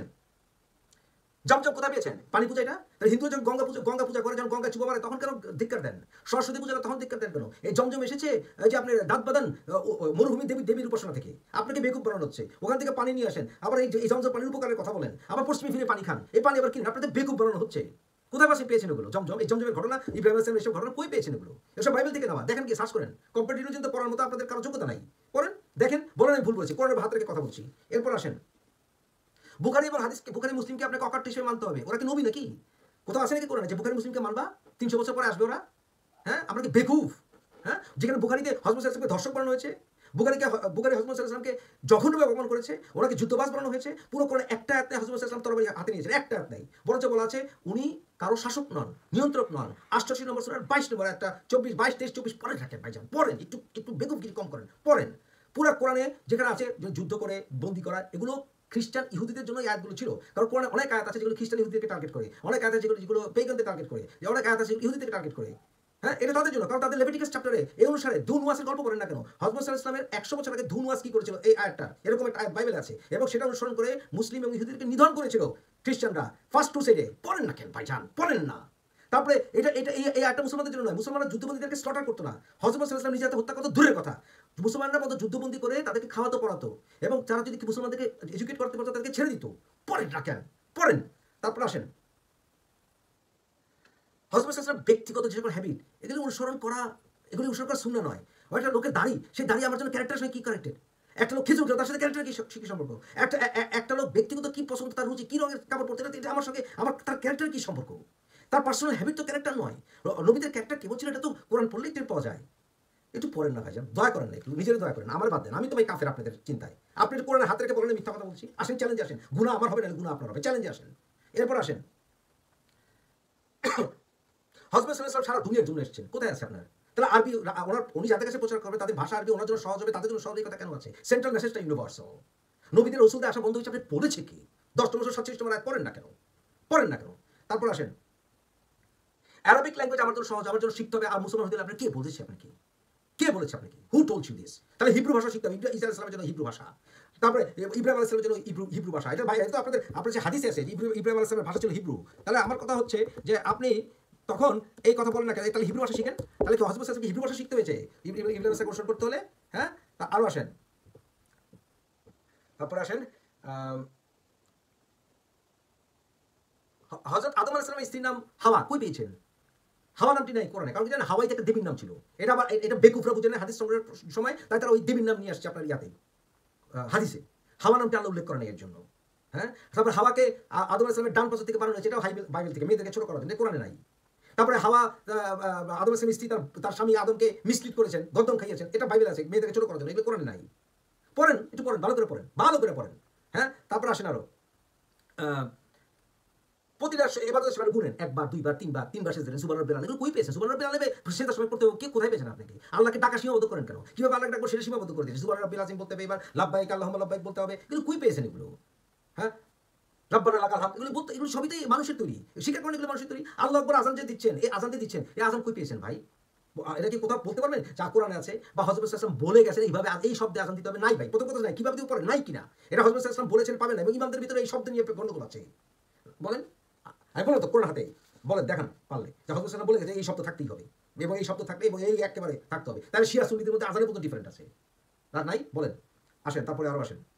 জমজম কোথায় পেয়েছেন? পানি পূজা এটা। তাহলে হিন্দু যখন গঙ্গা পূজা গঙ্গা পূজা করে, যখন গঙ্গা চুবা মারে, তখন কেন ধিক্কার দেন? সরস্বতী পূজা তখন ধিক্কার দেন কেন? এই জমজম এসেছে যে আপনি দাঁত বাঁধান মরুভূমি দেবী দেবীর উপাসনা থেকে, আপনাকে বেকুব বানানো হচ্ছে। ওখান থেকে পানি নিয়ে আসেন, আবার এই জমজম পানির উপকারের কথা বলেন, আবার পশ্চিমে ফিরে পানি খান, এই পানি আবার কিনে আপনাদের বেকুব বানানো হচ্ছে। কোথায় পাশে পেয়েছেন এগুলো? জমজম, এই জমজমের ঘটনা, ইব্রাহিম আলাইহিস সালাম এসব ঘটনা কই পেয়েছেন এগুলো? এসব বাইবেল থেকে নেওয়া। দেখেন কি, সার্চ করেন। কম্পিউটার রিলিজিয়ন পড়ার মতো আপনাদের কারো যোগ্যতা নাই, পড়েন দেখেন। বলেন আমি ভুল বলেছি, কোরআনের ভাত রেখে কথা বলছি। এরপর আসেন বুখারী এবং হাদিসকে, বুখারী মুসলিমকে আপনাকে অকাট্য হিসেবে মানতে হবে। ওরা কি নবী নাকি? কোথাও আছে নাকি কোরআনে যে বুখারী মুসলিমকে মানবা? তিনশো বছর পরে আসবে ওরা? হ্যাঁ, আমরা কি বেকুফ? হ্যাঁ, যেখানে বুখারীতে হযরত সাল্লাল্লাহু আলাইহি ওয়াসাল্লামকে ধর্ষক বানানো হয়েছে, বুখারীকে বুখারী হযরত সাল্লাল্লাহু আলাইহি ওয়াসাল্লামকে জঘন্যভাবে অপমান করেছে, ওনাকে যুদ্ধবাজ বানানো হয়েছে। পুরো কোরআনে একটা আয়াতে হযরত সাল্লাল্লাহু আলাইহি ওয়াসাল্লাম তরবারি হাতে নিয়েছেন, একটা আয়াত নাই। বরঞ্চ বলা আছে উনি কারো শাসক নন, নিয়ন্ত্রক নন। আটাশি নম্বর সূরার বাইশ নম্বর একটা চব্বিশ বাইশ তেইশ চব্বিশ পরে থাকেন ভাইজান, পড়েন, একটু একটু বেকুফগিরি কম করেন, পড়েন। পুরো কোরআনে যেখানে আছে যুদ্ধ করে বন্দী করা, এগুলো খ্রিস্টান ইহুদিদের জন্য এই আয়াতগুলো ছিল। কারণ কোরআনে অনেক আয়াত আছে যেগুলো খ্রিস্টান ইহুদিদেরকে টার্গেট করে, অনেক আয়াত আছে যেগুলো যেগুলো পেগানদের টার্গেট করে, অনেক আয়াত আছে ইহুদিদেরকে টার্গেট করে। হ্যাঁ, এটা তাদের জন্য, কারণ তাদের লেভিটিকাস চ্যাপ্টারে এই অনুসারে ধুনুয়াসের গল্প করেন না কেন? হযরত সাল্লাল্লাহু আলাইহি ওয়াসাল্লামের একশো বছর আগে ধুনুয়াস কি করেছিল, এই আয়াতটা এরকম একটা আয়াত বাইবেলে আছে, এবং সেটা অনুসরণ করে মুসলিম এবং ইহুদিদেরকে নিধন করেছিল খ্রিস্টানরা ফার্স্ট ক্রুসেডে। পড়েন না কেন ভাইজান, পড়েন না। তারপরে এটা এটা এই এই আয়াতটা মুসলমানদের জন্য নয়, মুসলমানরা যুদ্ধবন্দীদেরকে স্লটার করতো না। হযরত সাল্লাল্লাহু আলাইহি ওয়াসাল্লাম নিজে হাতে হত্যা করতো দূরের কথা, মুসলমানরা মতো যুদ্ধবন্দী করে তাদেরকে খাওয়াতো পড়াতো, এবং তারা যদি মুসলমানদেরকে এডুকেট করতে পারতো তাদেরকে ছেড়ে দিত। পড়েন না কেন, পড়েন। তারপর আসেন হযরত সাল্লাল্লাহু আলাইহি ওয়াসাল্লাম ব্যক্তিগত যে সকল হ্যাবিট, এগুলো অনুসরণ করা, এগুলি অনুসরণ করা সুন্নাহ নয়। ও একটা লোকের দাড়ি, সেই দাড়ি আমার জন্য ক্যারেক্টারের সঙ্গে কি কানেক্টেড? একটা লোক খেজুর খেলো, তার সাথে ক্যারেক্টার কি কি সম্পর্ক? একটা একটা লোক ব্যক্তিগত কি পছন্দ, তার রুচি, কি রঙের কাপড় পরতে, এটা আমার সঙ্গে আমার তার ক্যারেক্টার কি সম্পর্ক? তার পার্সোনাল হ্যাবিট তো ক্যারেক্টার নয়। নবীদের ক্যারেক্টার কেমন ছিল এটা তো কোরআন পড়লেই টের পাওয়া যায়। একটু পড়েন না ভাইজান, দয়া করেন না, একটু নিজেরা দয়া করেন, আমার বাদ দেন। আমি তো ভাই কাফের আপনাদের চিন্তায়। আপনি একটু কোরআনের হাতে রেখে বলেন মিথ্যা কথা বলছি। আসেন চ্যালেঞ্জে আসেন, গুনাহ আমার হবে না, গুনাহ আপনার হবে, চ্যালেঞ্জে আসেন। এরপর আসেন হযরত সাল্লাল্লাহু আলাইহি ওয়াসাল্লাম সারা দুনিয়ার জন্য এসেছেন, কোথায় আছে আপনার? তাহলে আরবি ওনার, উনি যাদের কাছে প্রচার করবে তাদের ভাষা আরবি ওনার জন্য সহজ হবে, তাদের জন্য সহজ, এই কথা কেন আছে? সেন্ট্রাল মেসেজটা ইউনিভার্সাল। নবীদের রসুলদের আসা বন্ধ হয়েছে, আপনি পড়েছে কি? দশ নম্বর সাতচল্লিশ নম্বর আয়াত পড়েন না কেন? পড়েন না কেন? তারপর আসেন অ্যারাবিক ল্যাঙ্গুয়েজ আমার জন্য সহজ, আমার জন্য শিখতে হবে। আর মুসলমান হতে আপনি কে বলেছে? আপনাকে কে বলেছে? আপনাকে হু টোল্ড ইউ দিস? তাহলে হিব্রু ভাষা শিখতে হবে, ঈসা আলাইহিস সালামের জন্য হিব্রু ভাষা, তারপরে ইব্রাহিম আলাইহিস সালামের জন্য হিব্রু হিব্রু ভাষা। এটা ভাই তো আপনাদের আপনার যে হাদিসে আছে ইব্রাহিম আলাইহিস সালামের ভাষা ছিল হিব্রু। তাহলে আমার কথা হচ্ছে যে আপনি তখন এই কথা বলেন না কেন? তাহলে হিব্রু ভাষা শিখেন। তাহলে কি হযরত সাল্লাল্লাহু হিব্রু ভাষা শিখতে হয়েছে ইব্রাহিম আলাইহিস সালাম করতে হলে? হ্যাঁ, আরো আসেন, তারপর আসেন হযরত আদম আলাইহিস সালামের স্ত্রীর নাম হাওয়া, কই পেয়েছেন? হাওয়া নামটি নাই কোরআনে, কারণ কি জানেন হাওয়াই একটা দেবীর নাম ছিল। এটা আবার এটা বেকুফরা বুঝেন না হাদিস সংগ্রহের সময়, তাই তারা ওই দেবীর নাম নিয়ে আসছে আপনার ইয়াতে হাদিসে। হাওয়া নামটি আল্লাহ উল্লেখ করেন এর জন্য। হ্যাঁ, তারপরে হাওয়াকে আদম আলাইহিস সালামের ডান পাশ থেকে বানানো হয়েছে, এটাও বাইবেল থেকে, মেয়েদেরকে ছোট করার জন্য, কোরআনে নাই। তারপরে হাওয়া আদম আলাইহিস স্ত্রী তার তার স্বামী আদমকে মিসলিড করেছেন, গর্দম খাইয়েছেন, এটা বাইবেল আছে, মেয়েদেরকে ছোট করার জন্য, এগুলো কোরআনে নাই। পড়েন, একটু পড়েন, ভালো করে পড়েন, ভালো করে পড়েন। হ্যাঁ, তারপর আসেন আরো প্রতিটা এবাদতের সময় গুনেন, একবার দুইবার তিনবার তিনবার সেজদার সুবহান রাব্বিল আলা, এগুলো কই পেয়েছেন? সুবহান রাব্বিল আলা সেজদার সময় পড়তে কে কোথায় পেয়েছেন? আপনাকে আল্লাহকে ডাকা সীমাবদ্ধ করেন কেন? কিভাবে আল্লাহকে ডাকবো সেটা সীমাবদ্ধ করে দিয়েছেন। সুবহান রাব্বিল আযীম বলতে হবে, এবার লাব্বাইক আল্লাহুম্মা লাব্বাইক বলতে হবে, এগুলো কই পেয়েছেন এগুলো? হ্যাঁ, রব্বানা লাকাল হামদ, এগুলো বলতে, এগুলো সবই তো মানুষের তৈরি, স্বীকার করেন এগুলো মানুষের তৈরি। আল্লাহু আকবার আযান যে দিচ্ছেন, এই আযান দিয়ে দিচ্ছেন, এই আযান কই পেয়েছেন ভাই? এটা কি কোথাও বলতে পারবেন যা কোরআনে আছে বা হযরত সাল্লাল্লাহু আলাইহি ওয়াসাল্লাম বলে গেছেন এইভাবে এই শব্দে আযান দিতে হবে? নাই ভাই, প্রথম কথা নাই, কিভাবে দিতে পারে নাই কিনা এটা হযরত সাল্লাল্লাহু আলাইহি ওয়াসাল্লাম বলেছেন পাবেন না, এবং ইমামদের ভিতরে এই শব্দ নিয়ে গন্ডগোল আছে। বলেন, আমি বলো তো কোরআন হাতে বলেন, দেখান পারলে যে হযরত সাল্লাল্লাহু বলে গেছে এই শব্দ থাকতেই হবে, এবং এই শব্দ থাকবে, এবং এই একেবারে থাকতে হবে। তাহলে শিয়া সুন্নিদের মধ্যে আযানের মধ্যে ডিফারেন্ট আছে আর নাই? বলেন, আসেন তারপরে আরো আসেন।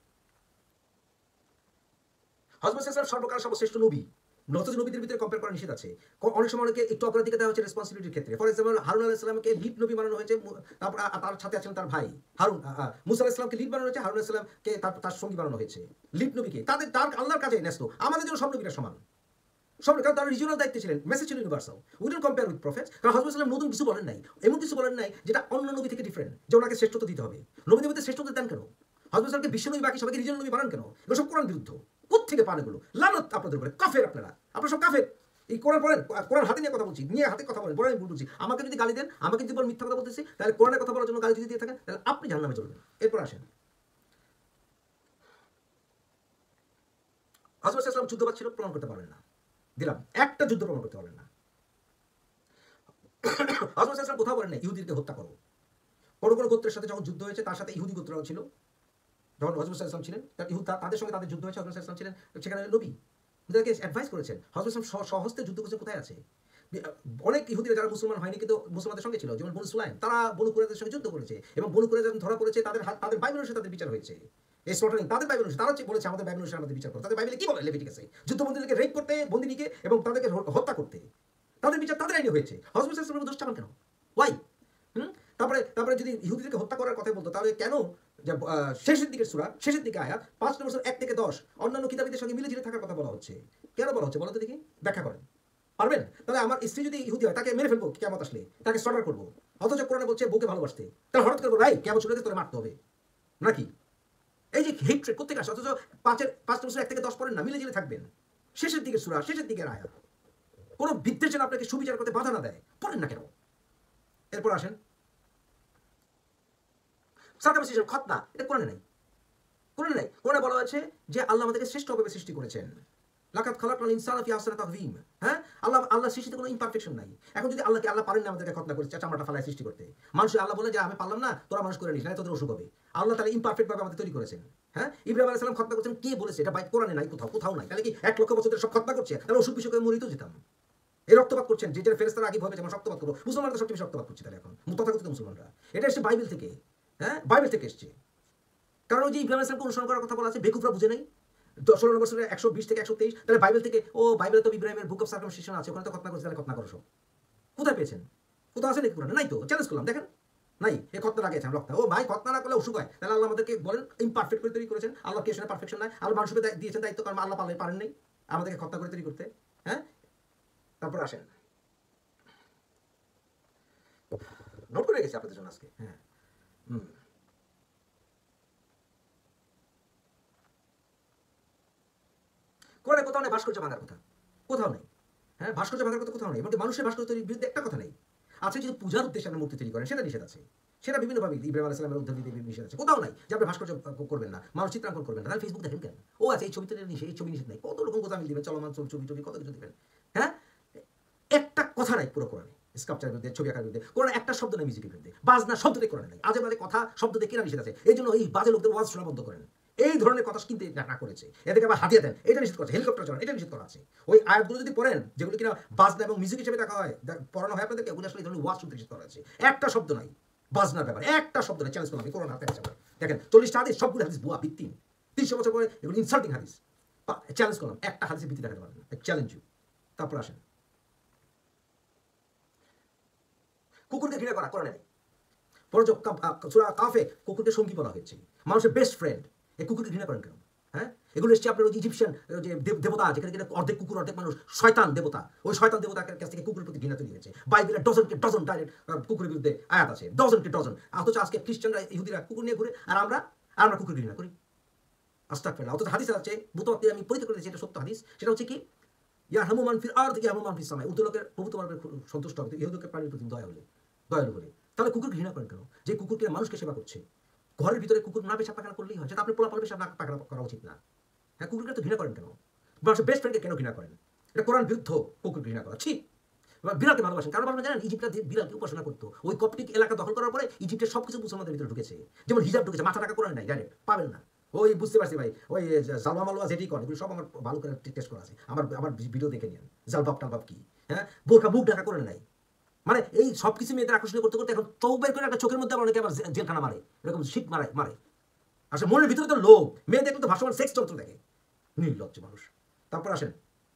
হযরত সাল্লাল্লাহু সর্বকাল সর্বশ্রেষ্ঠ নবী, নতুন নবীদের ভিতরে কম্পেয়ার করা নিষেধ আছে। অনেক সময় অনেকে একটু অগ্রাধিকার দেওয়া হচ্ছে রেসপন্সিবিলিটির ক্ষেত্রে। ফর এক্সাম্পল হারুন আলাইহিস সালামকে লিড নবী বানানো হয়েছে, তারপর তার সাথে আছেন তার ভাই হারুন, মুসা আলাইহিস সালামকে লিড বানানো হয়েছে, হারুন আলাইহিস সালামকে তার তার সঙ্গী বানানো হয়েছে। লিড নবীকে তাদের তার আল্লাহর কাছে ন্যস্ত, আমাদের জন্য সব নবীরা সমান, সব, কারণ তারা রিজিওনাল দায়িত্বে ছিলেন, মেসেজ ছিল universal. We don't compare with prophets, কারণ হযরত সাল্লাল্লাহু নতুন কিছু বলেন নাই, এমন কিছু বলেন নাই যেটা অন্য নবী থেকে ডিফারেন্ট, যে ওনাকে শ্রেষ্ঠত্ব দিতে হবে। নবীদের মধ্যে শ্রেষ্ঠত্ব দেন কেন? হযরত সাল্লাল্লাহু বিশ্ব নবী, বাকি সবাইকে রিজিওনাল নবী বানান কেন? এগুলো সব কোরআন বিরুদ্ধ। কোত্থেকে পান এগুলো? লানত আপনাদের উপরে, কাফের আপনারা, আপনারা সব কাফের। এই কোরআন পড়েন, কোরআন হাতে নিয়ে কথা বলছি, নিয়ে হাতে কথা বলেন, কোরআন ভুল বলছি। আমাকে যদি গালি দেন, আমাকে যদি বলেন মিথ্যা কথা বলতেছি, তাহলে কোরআনের কথা বলার জন্য গালি যদি দিয়ে থাকেন, তাহলে আপনি জাহান্নামে চলবেন। এরপর আসেন, হযরত সাল্লাল্লাহু আলাইহি ওয়াসাল্লাম যুদ্ধবাজ ছিল, প্রমাণ করতে পারবেন না, দিলাম একটা যুদ্ধ প্রমাণ করতে পারবেন না। হযরত সাল্লাল্লাহু আলাইহি ওয়াসাল্লাম কোথাও বলেন না ইহুদিদেরকে হত্যা করো। কোনো কোনো গোত্রের সাথে যখন যুদ্ধ হয়েছে, তার সাথে ইহুদি গোত্রও ছিল, যখন হযরত সাল্লাল্লাহু আলাইহি ওয়াসাল্লাম ছিলেন, তার ইহুদ তাদের সঙ্গে তাদের যুদ্ধ হয়েছে, হযরত সাল্লাল্লাহু আলাইহি ওয়াসাল্লাম ছিলেন সেখানে নবী, ওদেরকে অ্যাডভাইস করেছেন। হযরত সাল্লাল্লাহু সহস্তে যুদ্ধ করেছেন, কোথায় আছে? অনেক ইহুদিরা যারা মুসলমান হয়নি কিন্তু মুসলমানদের সঙ্গে ছিল, যেমন বনু সুলাইম, তারা বনু কুরাইজার সঙ্গে যুদ্ধ করেছে, এবং বনু কুরাইজা যখন ধরা পড়েছে, তাদের তাদের বাইবেল অনুসারে তাদের বিচার হয়েছে। এই স্লটারিং তাদের বাইবেল অনুসারে, তারা বলেছে আমাদের বাইবেল অনুসারে আমাদের বিচার করো। তাদের বাইবেলে কি বলে? লেভিটিকাসে যুদ্ধবন্দীদেরকে রেপ করতে, বন্দিনীকে এবং তাদেরকে হত্যা করতে, তাদের বিচার তাদের আইনে হয়েছে। হযরত সাল্লাল্লাহু আলাইহি ওয়াসাল্লামের দোষ চাপান কেন? ওয়াই? হুম, তারপরে তারপরে যদি ইহুদিদেরকে হত্যা করার কথা বলতো, তাহলে কেন যে শেষের দিকের সূরা, শেষের দিকে আয়াত পাঁচ নম্বর এক থেকে দশ অন্যান্য কিতাবীদের সঙ্গে মিলে ঝিলে থাকার কথা বলা হচ্ছে? কেন বলা হচ্ছে বলো তো দেখি, ব্যাখ্যা করেন। পারবেন? তাহলে আমার স্ত্রী যদি ইহুদি হয়, তাকে মেরে ফেলবো কিয়ামত আসলে, তাকে স্লটার করবো, অথচ কোরআনে বলছে বউকে ভালোবাসতে, তাহলে হঠাৎ করে বলবো এই কিয়ামত শুরু হতে তোরে মারতে হবে নাকি? এই যে হেট্রেড কোত্থেকে আসে? অথচ পাঁচের পাঁচ নম্বর এক থেকে দশ পড়েন না, মিলে ঝিলে থাকবেন। শেষের দিকের সূরা, শেষের দিকের আয়াত, কোনো বিদ্বেষ যেন আপনাকে সুবিচার করতে বাধা না দেয়, পড়েন না কেন? এরপর আসেন সার্কামসিশন, খতনা, এটা কোরআনে নাই, কোরআনে নাই। কোরআনে বলা হয়েছে যে আল্লাহ আমাদেরকে শ্রেষ্ঠভাবে সৃষ্টি করেছেন, লাকাদ খালাকনাল ইনসানা ফি আহসানি তাকওয়িম। হ্যাঁ, আল্লাহ আল্লাহ সৃষ্টিতে কোনো ইমপারফেকশন নাই। এখন যদি আল্লাহকে আল্লাহ পারেন না আমাদেরকে খতনা করে চামড়াটা ফালায় সৃষ্টি করতে, মানুষ আল্লাহ বলে যে আমি পারলাম না, তোরা মানুষ করে নিস না, তোদের অসুখ হবে। আল্লাহ তাহলে ইমপারফেক্ট ভাবে আমাদের তৈরি করেছেন। হ্যাঁ, ইব্রাহিম আলাইহিস সালাম খতনা করেছেন, কে বলেছে? এটা ভাই কোরআনে নাই, কোথাও কোথাও নাই। তাহলে কি এক লক্ষ বছর ধরে সব খতনা করছে? তাহলে অসুখ বিসুখ করে মরিত যেতাম। এই রক্তপাত করছেন, যে যে ফেরেশতারা আগে ভয় যেমন রক্তপাত করবো, মুসলমানরা সবচেয়ে বেশি রক্তপাত করছে। তাহলে এখন তথাকথিত মুসলমানরা, এটা এসছে বাইবেল থেকে। হ্যাঁ, বাইবেল থেকে এসছে। কারণ ওই যে ইব্রাহিম আলাইহিস সালামকে অনুসরণ করার কথা বলা আছে, বেকুফরা বুঝে নাই। ষোলো নম্বর সূরা একশো বিশ থেকে একশো তেইশ, তাহলে বাইবেল থেকে, ও বাইবেলে তো ইব্রাহিমের বুক অফ সার্কামসিশন আছে, ওখানে তো খতনা করছে, তাহলে খতনা করো সব। কোথায় পেয়েছেন? কোথাও আছে নাকি কোরআনে? নাই তো, চ্যালেঞ্জ করলাম, দেখেন নাই, এ খতনা লাগিয়েছেন রক্ত, ও ভাই খতনা না করলে অসুখ হয়, তাহলে আল্লাহ আমাদেরকে বলেন ইমপারফেক্ট করে তৈরি করেছেন, আল্লাহ ক্রিয়েশনে পারফেকশন নাই, আল্লাহ মানুষকে দিয়েছেন দায়িত্ব, কারণ আল্লাহ পারলে পারেন নাই আমাদেরকে খতনা করে তৈরি করতে। হ্যাঁ, তারপর আসেন, নোট করে গেছি আপনাদের জন্য আজকে। হ্যাঁ, হুম, কোরআনে কোথাও নেই ভাস্কর্য ভাঙার কথা, কোথাও নেই। হ্যাঁ, ভাস্কর্য ভাঙার কথা কোথাও নেই, এমনকি মানুষের ভাস্কর্য তৈরির বিরুদ্ধে একটা কথা নেই। আছে যদি পূজার উদ্দেশ্যে আপনি মূর্তি তৈরি করেন সেটা নিষেধ আছে, সেটা বিভিন্নভাবে ইব্রাহিম আলাইহিস সালামের উদ্ধৃতি দিয়ে নিষেধ আছে। কোথাও নাই যে আপনি ভাস্কর্য করবেন না, মানুষ চিত্রাঙ্কন করবেন না। তাহলে ফেসবুক দেখেন কেন? ও আছে এই ছবিতে নিষেধ, এই ছবি নিষেধ নাই, কত রকম কথা দিবেন, চলমান ছবি টবি কত কিছু দিবেন। হ্যাঁ, একটা কথা নাই পুরো কোরআনে স্কাল্পচারের বিরুদ্ধে, ছবি আঁকার বিরুদ্ধে, কোরআনে একটা শব্দ নেই মিউজিকের বিরুদ্ধে, বাজনা শব্দটাই কোরআনে নাই। আজে বাজে কথা শব্দ দিয়ে কিনা নিষেধ আছে, এই জন্য এই বাজে লোকদের ওয়াজ শোনা বন্ধ করেন। এই ধরনের কথা কিনতে না করেছে, এদেরকে আবার হাতিয়ে দেন, এটা নিষেধ করছে, হেলিকপ্টার চালান এটা নিষেধ করা আছে। ওই আয়াতগুলো যদি পড়েন যেগুলো কিনা বাজনা এবং মিউজিক হিসেবে দেখা হয়, পড়ানো হয় আপনাদেরকে, ওগুলো আসলে এই ধরনের ওয়াজ শুনতে নিষেধ করা আছে। একটা শব্দ নাই বাজনার ব্যাপারে, একটা শব্দ নাই। চ্যালেঞ্জ করলাম, কোরআন হাতে আছে আমার, দেখেন চল্লিশটা হাদিস সবগুলো হাদিস বুয়া ভিত্তিহীন, তিনশো বছর পরে এগুলো ইনসাল্টিং হাদিস। চ্যালেঞ্জ করলাম, একটা হাদিসের ভিত্তি দেখাতে পারবেন না, চ্যালেঞ্জ ইউ। তারপর আসেন, কুকুরকে ঘৃণা করা কোরআনে নেই। সূরা কাফে কুকুরকে সঙ্গী বলা হয়েছে, মানুষের বেস্ট ফ্রেন্ড। এই কুকুরকে ঘৃণা করেন কেন? হ্যাঁ, এগুলো এসছে আপনার ওই ইজিপশিয়ান যে দেবতা, যেখানে কিনা অর্ধেক কুকুর অর্ধেক মানুষ, শয়তান দেবতা, ওই শয়তান দেবতার কাছ থেকে কুকুরের প্রতি ঘৃণা তৈরি হয়েছে। বাইবেলের ডজনকে ডজন ডাইরেক্ট কুকুরের বিরুদ্ধে আয়াত আছে, ডজনকে ডজন। অথচ আজকে খ্রিস্টানরা ইহুদিরা কুকুর নিয়ে ঘুরে, আর আমরা আমরা কুকুর ঘৃণা করি। আস্তাগফিরুল্লাহ। অথচ হাদিস আছে, বুতওয়াক্তি আমি পরীক্ষা করে দিয়েছি, এটা সত্য হাদিস। সেটা হচ্ছে কি, ইয়ারহামু মান ফিল আরদি ইয়ারহামু মান ফিস সামাই। উর্দু লোকের প্রভু তোমার সন্তুষ্ট হবে, ইহুদিকে প্রাণীর প্রতি দয়া হলে, দয়ালু হলে। তাহলে কুকুর ঘৃণা করেন কেন? যে কুকুরকে মানুষকে সেবা করছে, ঘরের ভিতরে কুকুর না পেশাব পায়খানা করলেই হয়, সেটা আপনি পোলা পেশাব না পায়খানা করা উচিত না। হ্যাঁ, কুকুরকে তো ঘৃণা করেন কেন? মানুষের বেস্ট ফ্রেন্ডকে কেন ঘৃণা করেন? এটা কোরআন বিরুদ্ধ কুকুর ঘৃণা করা। ঠিক, বিড়ালকে ভালোবাসেন, কারণ আপনারা জানেন ইজিপ্টরা বিড়ালকে উপাসনা করতো। ওই কপটিক এলাকা দখল করার পরে ইজিপ্টের সবকিছু মুসলমানদের ভিতরে ঢুকেছে, যেমন হিজাব ঢুকেছে, মাথা টাকা কোরআন নাই, ডাইরেক্ট পাবেন না। ওই বুঝতে পারছি ভাই, ওই জালবা মালওয়া যেটি করেন এগুলো সব আমার ভালো করে টেস্ট করা আছে, আমার আমার ভিডিও দেখে নিন। জালবাব টালবাব কি, হ্যাঁ, বোরকা মুখ ঢাকা করে নাই। মানে এই সব কিছু মেয়েদের আকর্ষণ করতে করতে এখন চোখ বের করে একটা চোখের মধ্যে আবার অনেকে আবার জেলখানা মারে, এরকম শীত মারে মারে। আসলে মনের ভিতরে তো লোভ, মেয়ে দেখলে তো ভাসমান সেক্স যন্ত্র দেখে, নির্লজ্জ মানুষ। তারপর আসেন,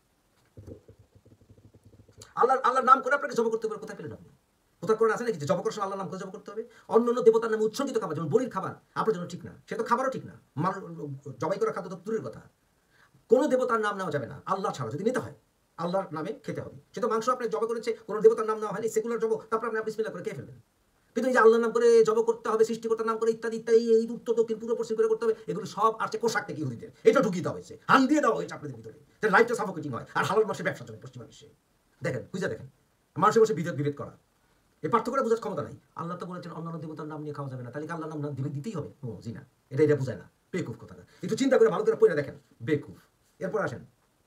আল্লাহ আল্লাহর নাম করে আপনাকে জব করতে হবে, কোথায় পেলেন আপনি? কোথাও কোরআন আছে নাকি যে জব করার সময় আল্লাহর নাম করে জব করতে হবে? অন্য অন্য দেবতার নামে উৎসর্গিত খাবার, যেমন বলির খাবার আপনার জন্য ঠিক না, সে তো খাবারও ঠিক না, মানুষ জবাই করা খাদ্য তো দূরের কথা। কোনো দেবতার নাম নেওয়া যাবে না আল্লাহ ছাড়া, যদি নিতে হয় আল্লাহর নামে খেতে হবে। সে তো মাংস আপনি জব করেছে, কোনো দেবতার নাম নেওয়া হয়নি, সেকুলার জব, তারপর আপনি বিসমিল্লাহ করে খেয়ে ফেলবেন। কিন্তু এই যে আল্লাহর নাম করে জব করতে হবে, সৃষ্টিকর্তার নাম করে ইত্যাদি ইত্যাদি, এই উত্তর দক্ষিণ পূর্ব পশ্চিম করে করতে হবে, এগুলো সব আসছে পোশাক থেকে ইহুদিদের, এটা ঢুকিয়ে দেওয়া হয়েছে, হান দিয়ে দেওয়া হয়েছে আপনাদের ভিতরে, যে লাইফটা সাফোকেটিং হয়, আর হালাল মাসে ব্যবসা চলে পশ্চিমা বিশ্বে। দেখেন, বুঝে দেখেন, মানুষের বসে বিভেদ বিভেদ করা, এই পার্থক্যটা বোঝার ক্ষমতা নাই। আল্লাহ তো বলেছেন অন্যান্য দেবতার নাম নিয়ে খাওয়া যাবে না, তাহলে আল্লাহর নাম দিলে দিতেই হবে? ও জি না, এটা এটা বোঝায় না, বেকুফ কথা। একটু চিন্তা করে ভালো করে পড়ে দেখেন, বেকুফ। এরপর আসেন,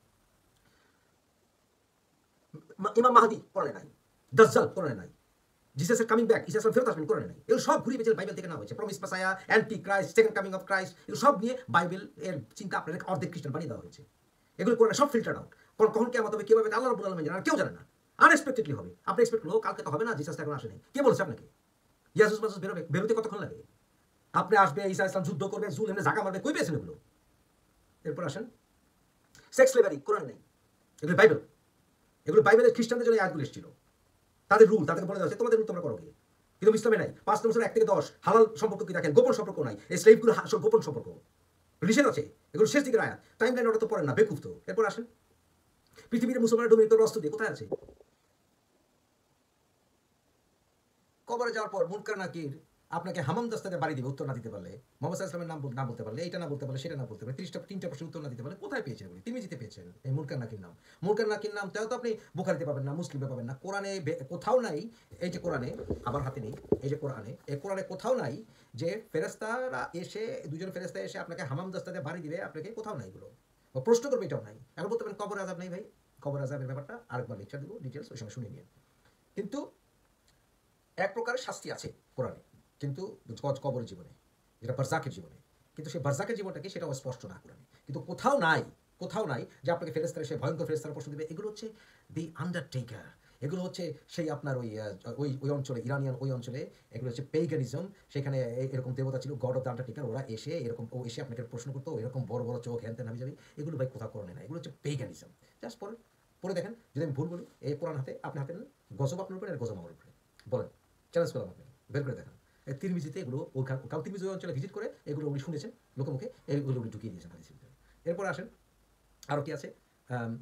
ইমাম মাহদি কোরআনে নাই, দাজ্জাল কোরআনে নাই, জিসাসের কামিং ব্যাক, ঈসা ফেরত আসবেন কোরআনে নাই। এগুলো সব ঘুরিয়ে পেয়েছে বাইবেল থেকে না হয়েছে, promise messiah, antichrist, second coming of Christ, এগুলো সব নিয়ে বাইবেল এর চিন্তা আপনাদের অর্ধেক খ্রিস্টান বানিয়ে দেওয়া হয়েছে। এগুলো কোরআনে সব ফিল্টার আউট। কখন কেমন হবে, কিভাবে, আল্লাহ রাব্বুল আলামিন জানেন, কেউ জানে না, আনএক্সপেক্টেডলি হবে। আপনি এক্সপেক্ট করলো কালকে তো হবে না, জিসাস এখন আসেনি, কে বলছে আপনাকে? ইয়াসুস মাসুস বেরোবে, বেরোতে কতক্ষণ লাগে? আপনি আসবে, ঈসা ইসলাম যুদ্ধ করবে, জুল এমনি জায়গা মারবে, কই পেয়েছেন এগুলো? এরপর আসেন, সেক্স স্লেভারি কোরআন নেই, এগুলো বাইবেল, এগুলো বাইবেলের খ্রিস্টানদের জন্য আয়াতগুলো এসেছিল, তাদের রুল, তাদেরকে বলে দেওয়া হচ্ছে তোমাদের রুল তোমরা করো কি। কিন্তু ইসলামে নাই। পাঁচ বছর এক থেকে দশ হালাল সম্পর্ক কি দেখেন, গোপন সম্পর্ক নাই, এই স্লেভগুলো গোপন সম্পর্ক নিষেধ আছে, এগুলো শেষ দিকের আয়াত, টাইম লাইন ওটা তো পড়েন না, বেকুফ তো। এরপর আসেন, পৃথিবীর মুসলমানের ডোমিনিত অস্ত্র দিয়ে কোথায় আছে? কবরে যাওয়ার পর মুনকার নাকির আপনাকে হামাম দাস্তাতে বাড়ি দিবে উত্তর না দিতে পারলে, মোহাম্মদ ইসলামের নাম না বলতে পারলে, এটা না বলতে পারলে, সেটা না বলতে পারলে, তিরিশটা তিনটা প্রশ্ন উত্তর না দিতে পারলে, কোথায় পেয়েছেন বলি? তিনি জিতে পেয়েছেন এই মুনকার নাকির নাম। মুনকার নাকির নাম তাও তো আপনি বুখারিতে পাবেন না, মুসলিমে পাবেন না, কোরআনে কোথাও নাই। এই যে কোরআনে আবার হাতে নেই, এই যে কোরআনে, এই কোরআনে কোথাও নাই যে ফেরেস্তারা এসে, দুজন ফেরেস্তা এসে আপনাকে হামাম দাস্তাতে বাড়ি দিবে, আপনাকে কোথাও নাই এগুলো। প্রশ্ন করবে, এটাও নাই। এখন বলতে পারেন কবর আযাব নেই ভাই, কবর আযাবের ব্যাপারটা আরেকবার লেকচার দেবো, ডিটেলস ওই সময় শুনে নিন। কিন্তু এক প্রকারের শাস্তি আছে কোরআনে, কিন্তু কবর জীবনে, যেটা বারজাকের জীবনে, কিন্তু সেই বারজাকের জীবনটাকে সেটাও স্পষ্ট না কোরআনে। কিন্তু কোথাও নাই, কোথাও নাই যে আপনাকে ফেরেস্তারা এসে ভয়ঙ্কর ফেরেস্তারা প্রশ্ন দেবে। এগুলো হচ্ছে দি আন্ডারটেকার, এগুলো হচ্ছে সেই আপনার ওই ওই ওই অঞ্চলে, ইরানিয়ান ওই অঞ্চলে, এগুলো হচ্ছে পেগানিজম। সেখানে এরকম দেবতা ছিল, গড অফ দ্য আন্ডারটেকার, ওরা এসে এরকম ও এসে আপনাকে প্রশ্ন করতো, এরকম বড় বড় চোখ, হ্যান ত্যান হাবি যাবি, এগুলো ভাই কোথাও কোরআনে নাই, এগুলো হচ্ছে পেগানিজম। জাস্ট পড়ে পড়ে দেখেন, যদি আমি ভুল বলি, এই কোরআন হাতে আপনি হাতে নেন, গজব আপনার উপরে আর গজব আমার উপরে, বলেন, চ্যালেঞ্জ করলাম, আপনি বের করে দেখান। তিরমিজিতে এগুলো ওখান কারণ তিরমিজি ওই অঞ্চলে ভিজিট করে এগুলো উনি শুনেছেন লোকে মুখে, এগুলো উনি ঢুকিয়ে দিয়েছেন হাদিসের ভিতরে। এরপরে আসেন আরও কি আছে, আম,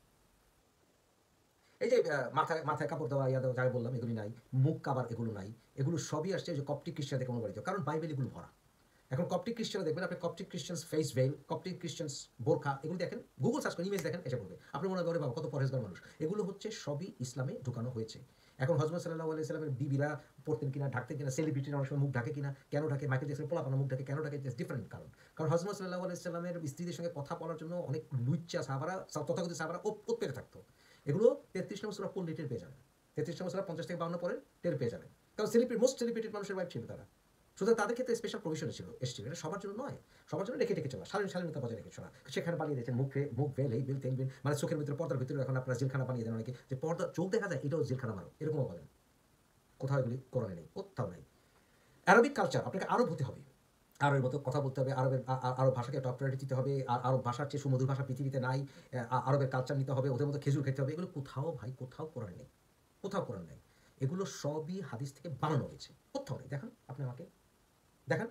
এই যে আহ, মাথায় মাথায় কাপড় দেওয়া ইয়া দেওয়া যাই বললাম এগুলি নাই, মুখ কাবার এগুলো নাই, এগুলো সবই আসছে যে কপটিক খ্রিস্টান থেকে অনুপ্রাণিত, কারণ বাইবেল এগুলো ভরা। এখন কপটিক খ্রিস্টানরা দেখবেন, আপনি Coptic Christians face veil, Coptic Christians বোরখা, এগুলো দেখেন, গুগল সার্চ করেন, ইমেজ দেখেন, এসে পড়বে, আপনি মনে করেন বাবা কত পরহেজগার মানুষ। এগুলো হচ্ছে সবই ইসলামে ঢুকানো হয়েছে। এখন হজরত সাল্লাল্লাহু আলাইহি সাল্লামের বিবিরা পড়তেন কিনা, ঢাকতেন কিনা, সেলিব্রিটিরা অনেক সময় মুখ ঢাকে কিনা, কেন ঢাকে, মাইকেল জ্যাকসনের পোলাপানা মুখ ঢাকে কেন ঢাকে, ডিফারেন্ট কারণ। কারণ হজরত সাল্লাল্লাহু আলাইহি সাল্লামের স্ত্রীদের সঙ্গে কথা বলার জন্য অনেক লুচ্চা সাহাবারা, তথাকথিত সাহাবারা ওত পেতে থাকতো। এগুলো তেত্রিশ নম্বর সূরা পড়লে টের পেয়ে যাবেন, তেত্রিশ নম্বর সূরা পঞ্চাশ থেকে বাউন্ন পরে টের পেয়ে যাবেন, কারণ সেলিব্রিটি মোস্ট সেলিব্রিটেড মানুষের ওয়াইফ ছিল তারা। সুতরাং তাদের ক্ষেত্রে স্পেশাল প্রভিশন ছিল, এসেছিল, এটা সবার জন্য নয়, সবার জন্য রেখে রেখে চলা, শালীন শালীনতা বজায় রেখে চলা। সেখানে বানিয়ে দিয়েছেন মুখে মুখ বেল, এই বেল তেল বেল, মানে চোখের ভিতরে পর্দার ভিতরে এখন আপনারা জেলখানা বানিয়ে দেন অনেকে, যে পর্দা চোখ দেখা যায় এটাও জেলখানা মারো, এরকমও বলেন। কোথাও এগুলি কোরআনে নেই, কোথাও নেই। অ্যারাবিক কালচার, আপনাকে আরব হতে হবে, আরবের মতো কথা বলতে হবে, আরবের আরব ভাষাকে টপ প্রায়োরিটি দিতে হবে, আর আরব ভাষার চেয়ে সুমধুর ভাষা পৃথিবীতে নাই, আরবের কালচার নিতে হবে, ওদের মতো খেজুর খেতে হবে, এগুলো কোথাও ভাই কোথাও কোরআনে নেই, কোথাও কোরআন নেই। এগুলো সবই হাদিস থেকে বানানো হয়েছে, কোথাও নেই। দেখেন আপনি আমাকে দেখেন।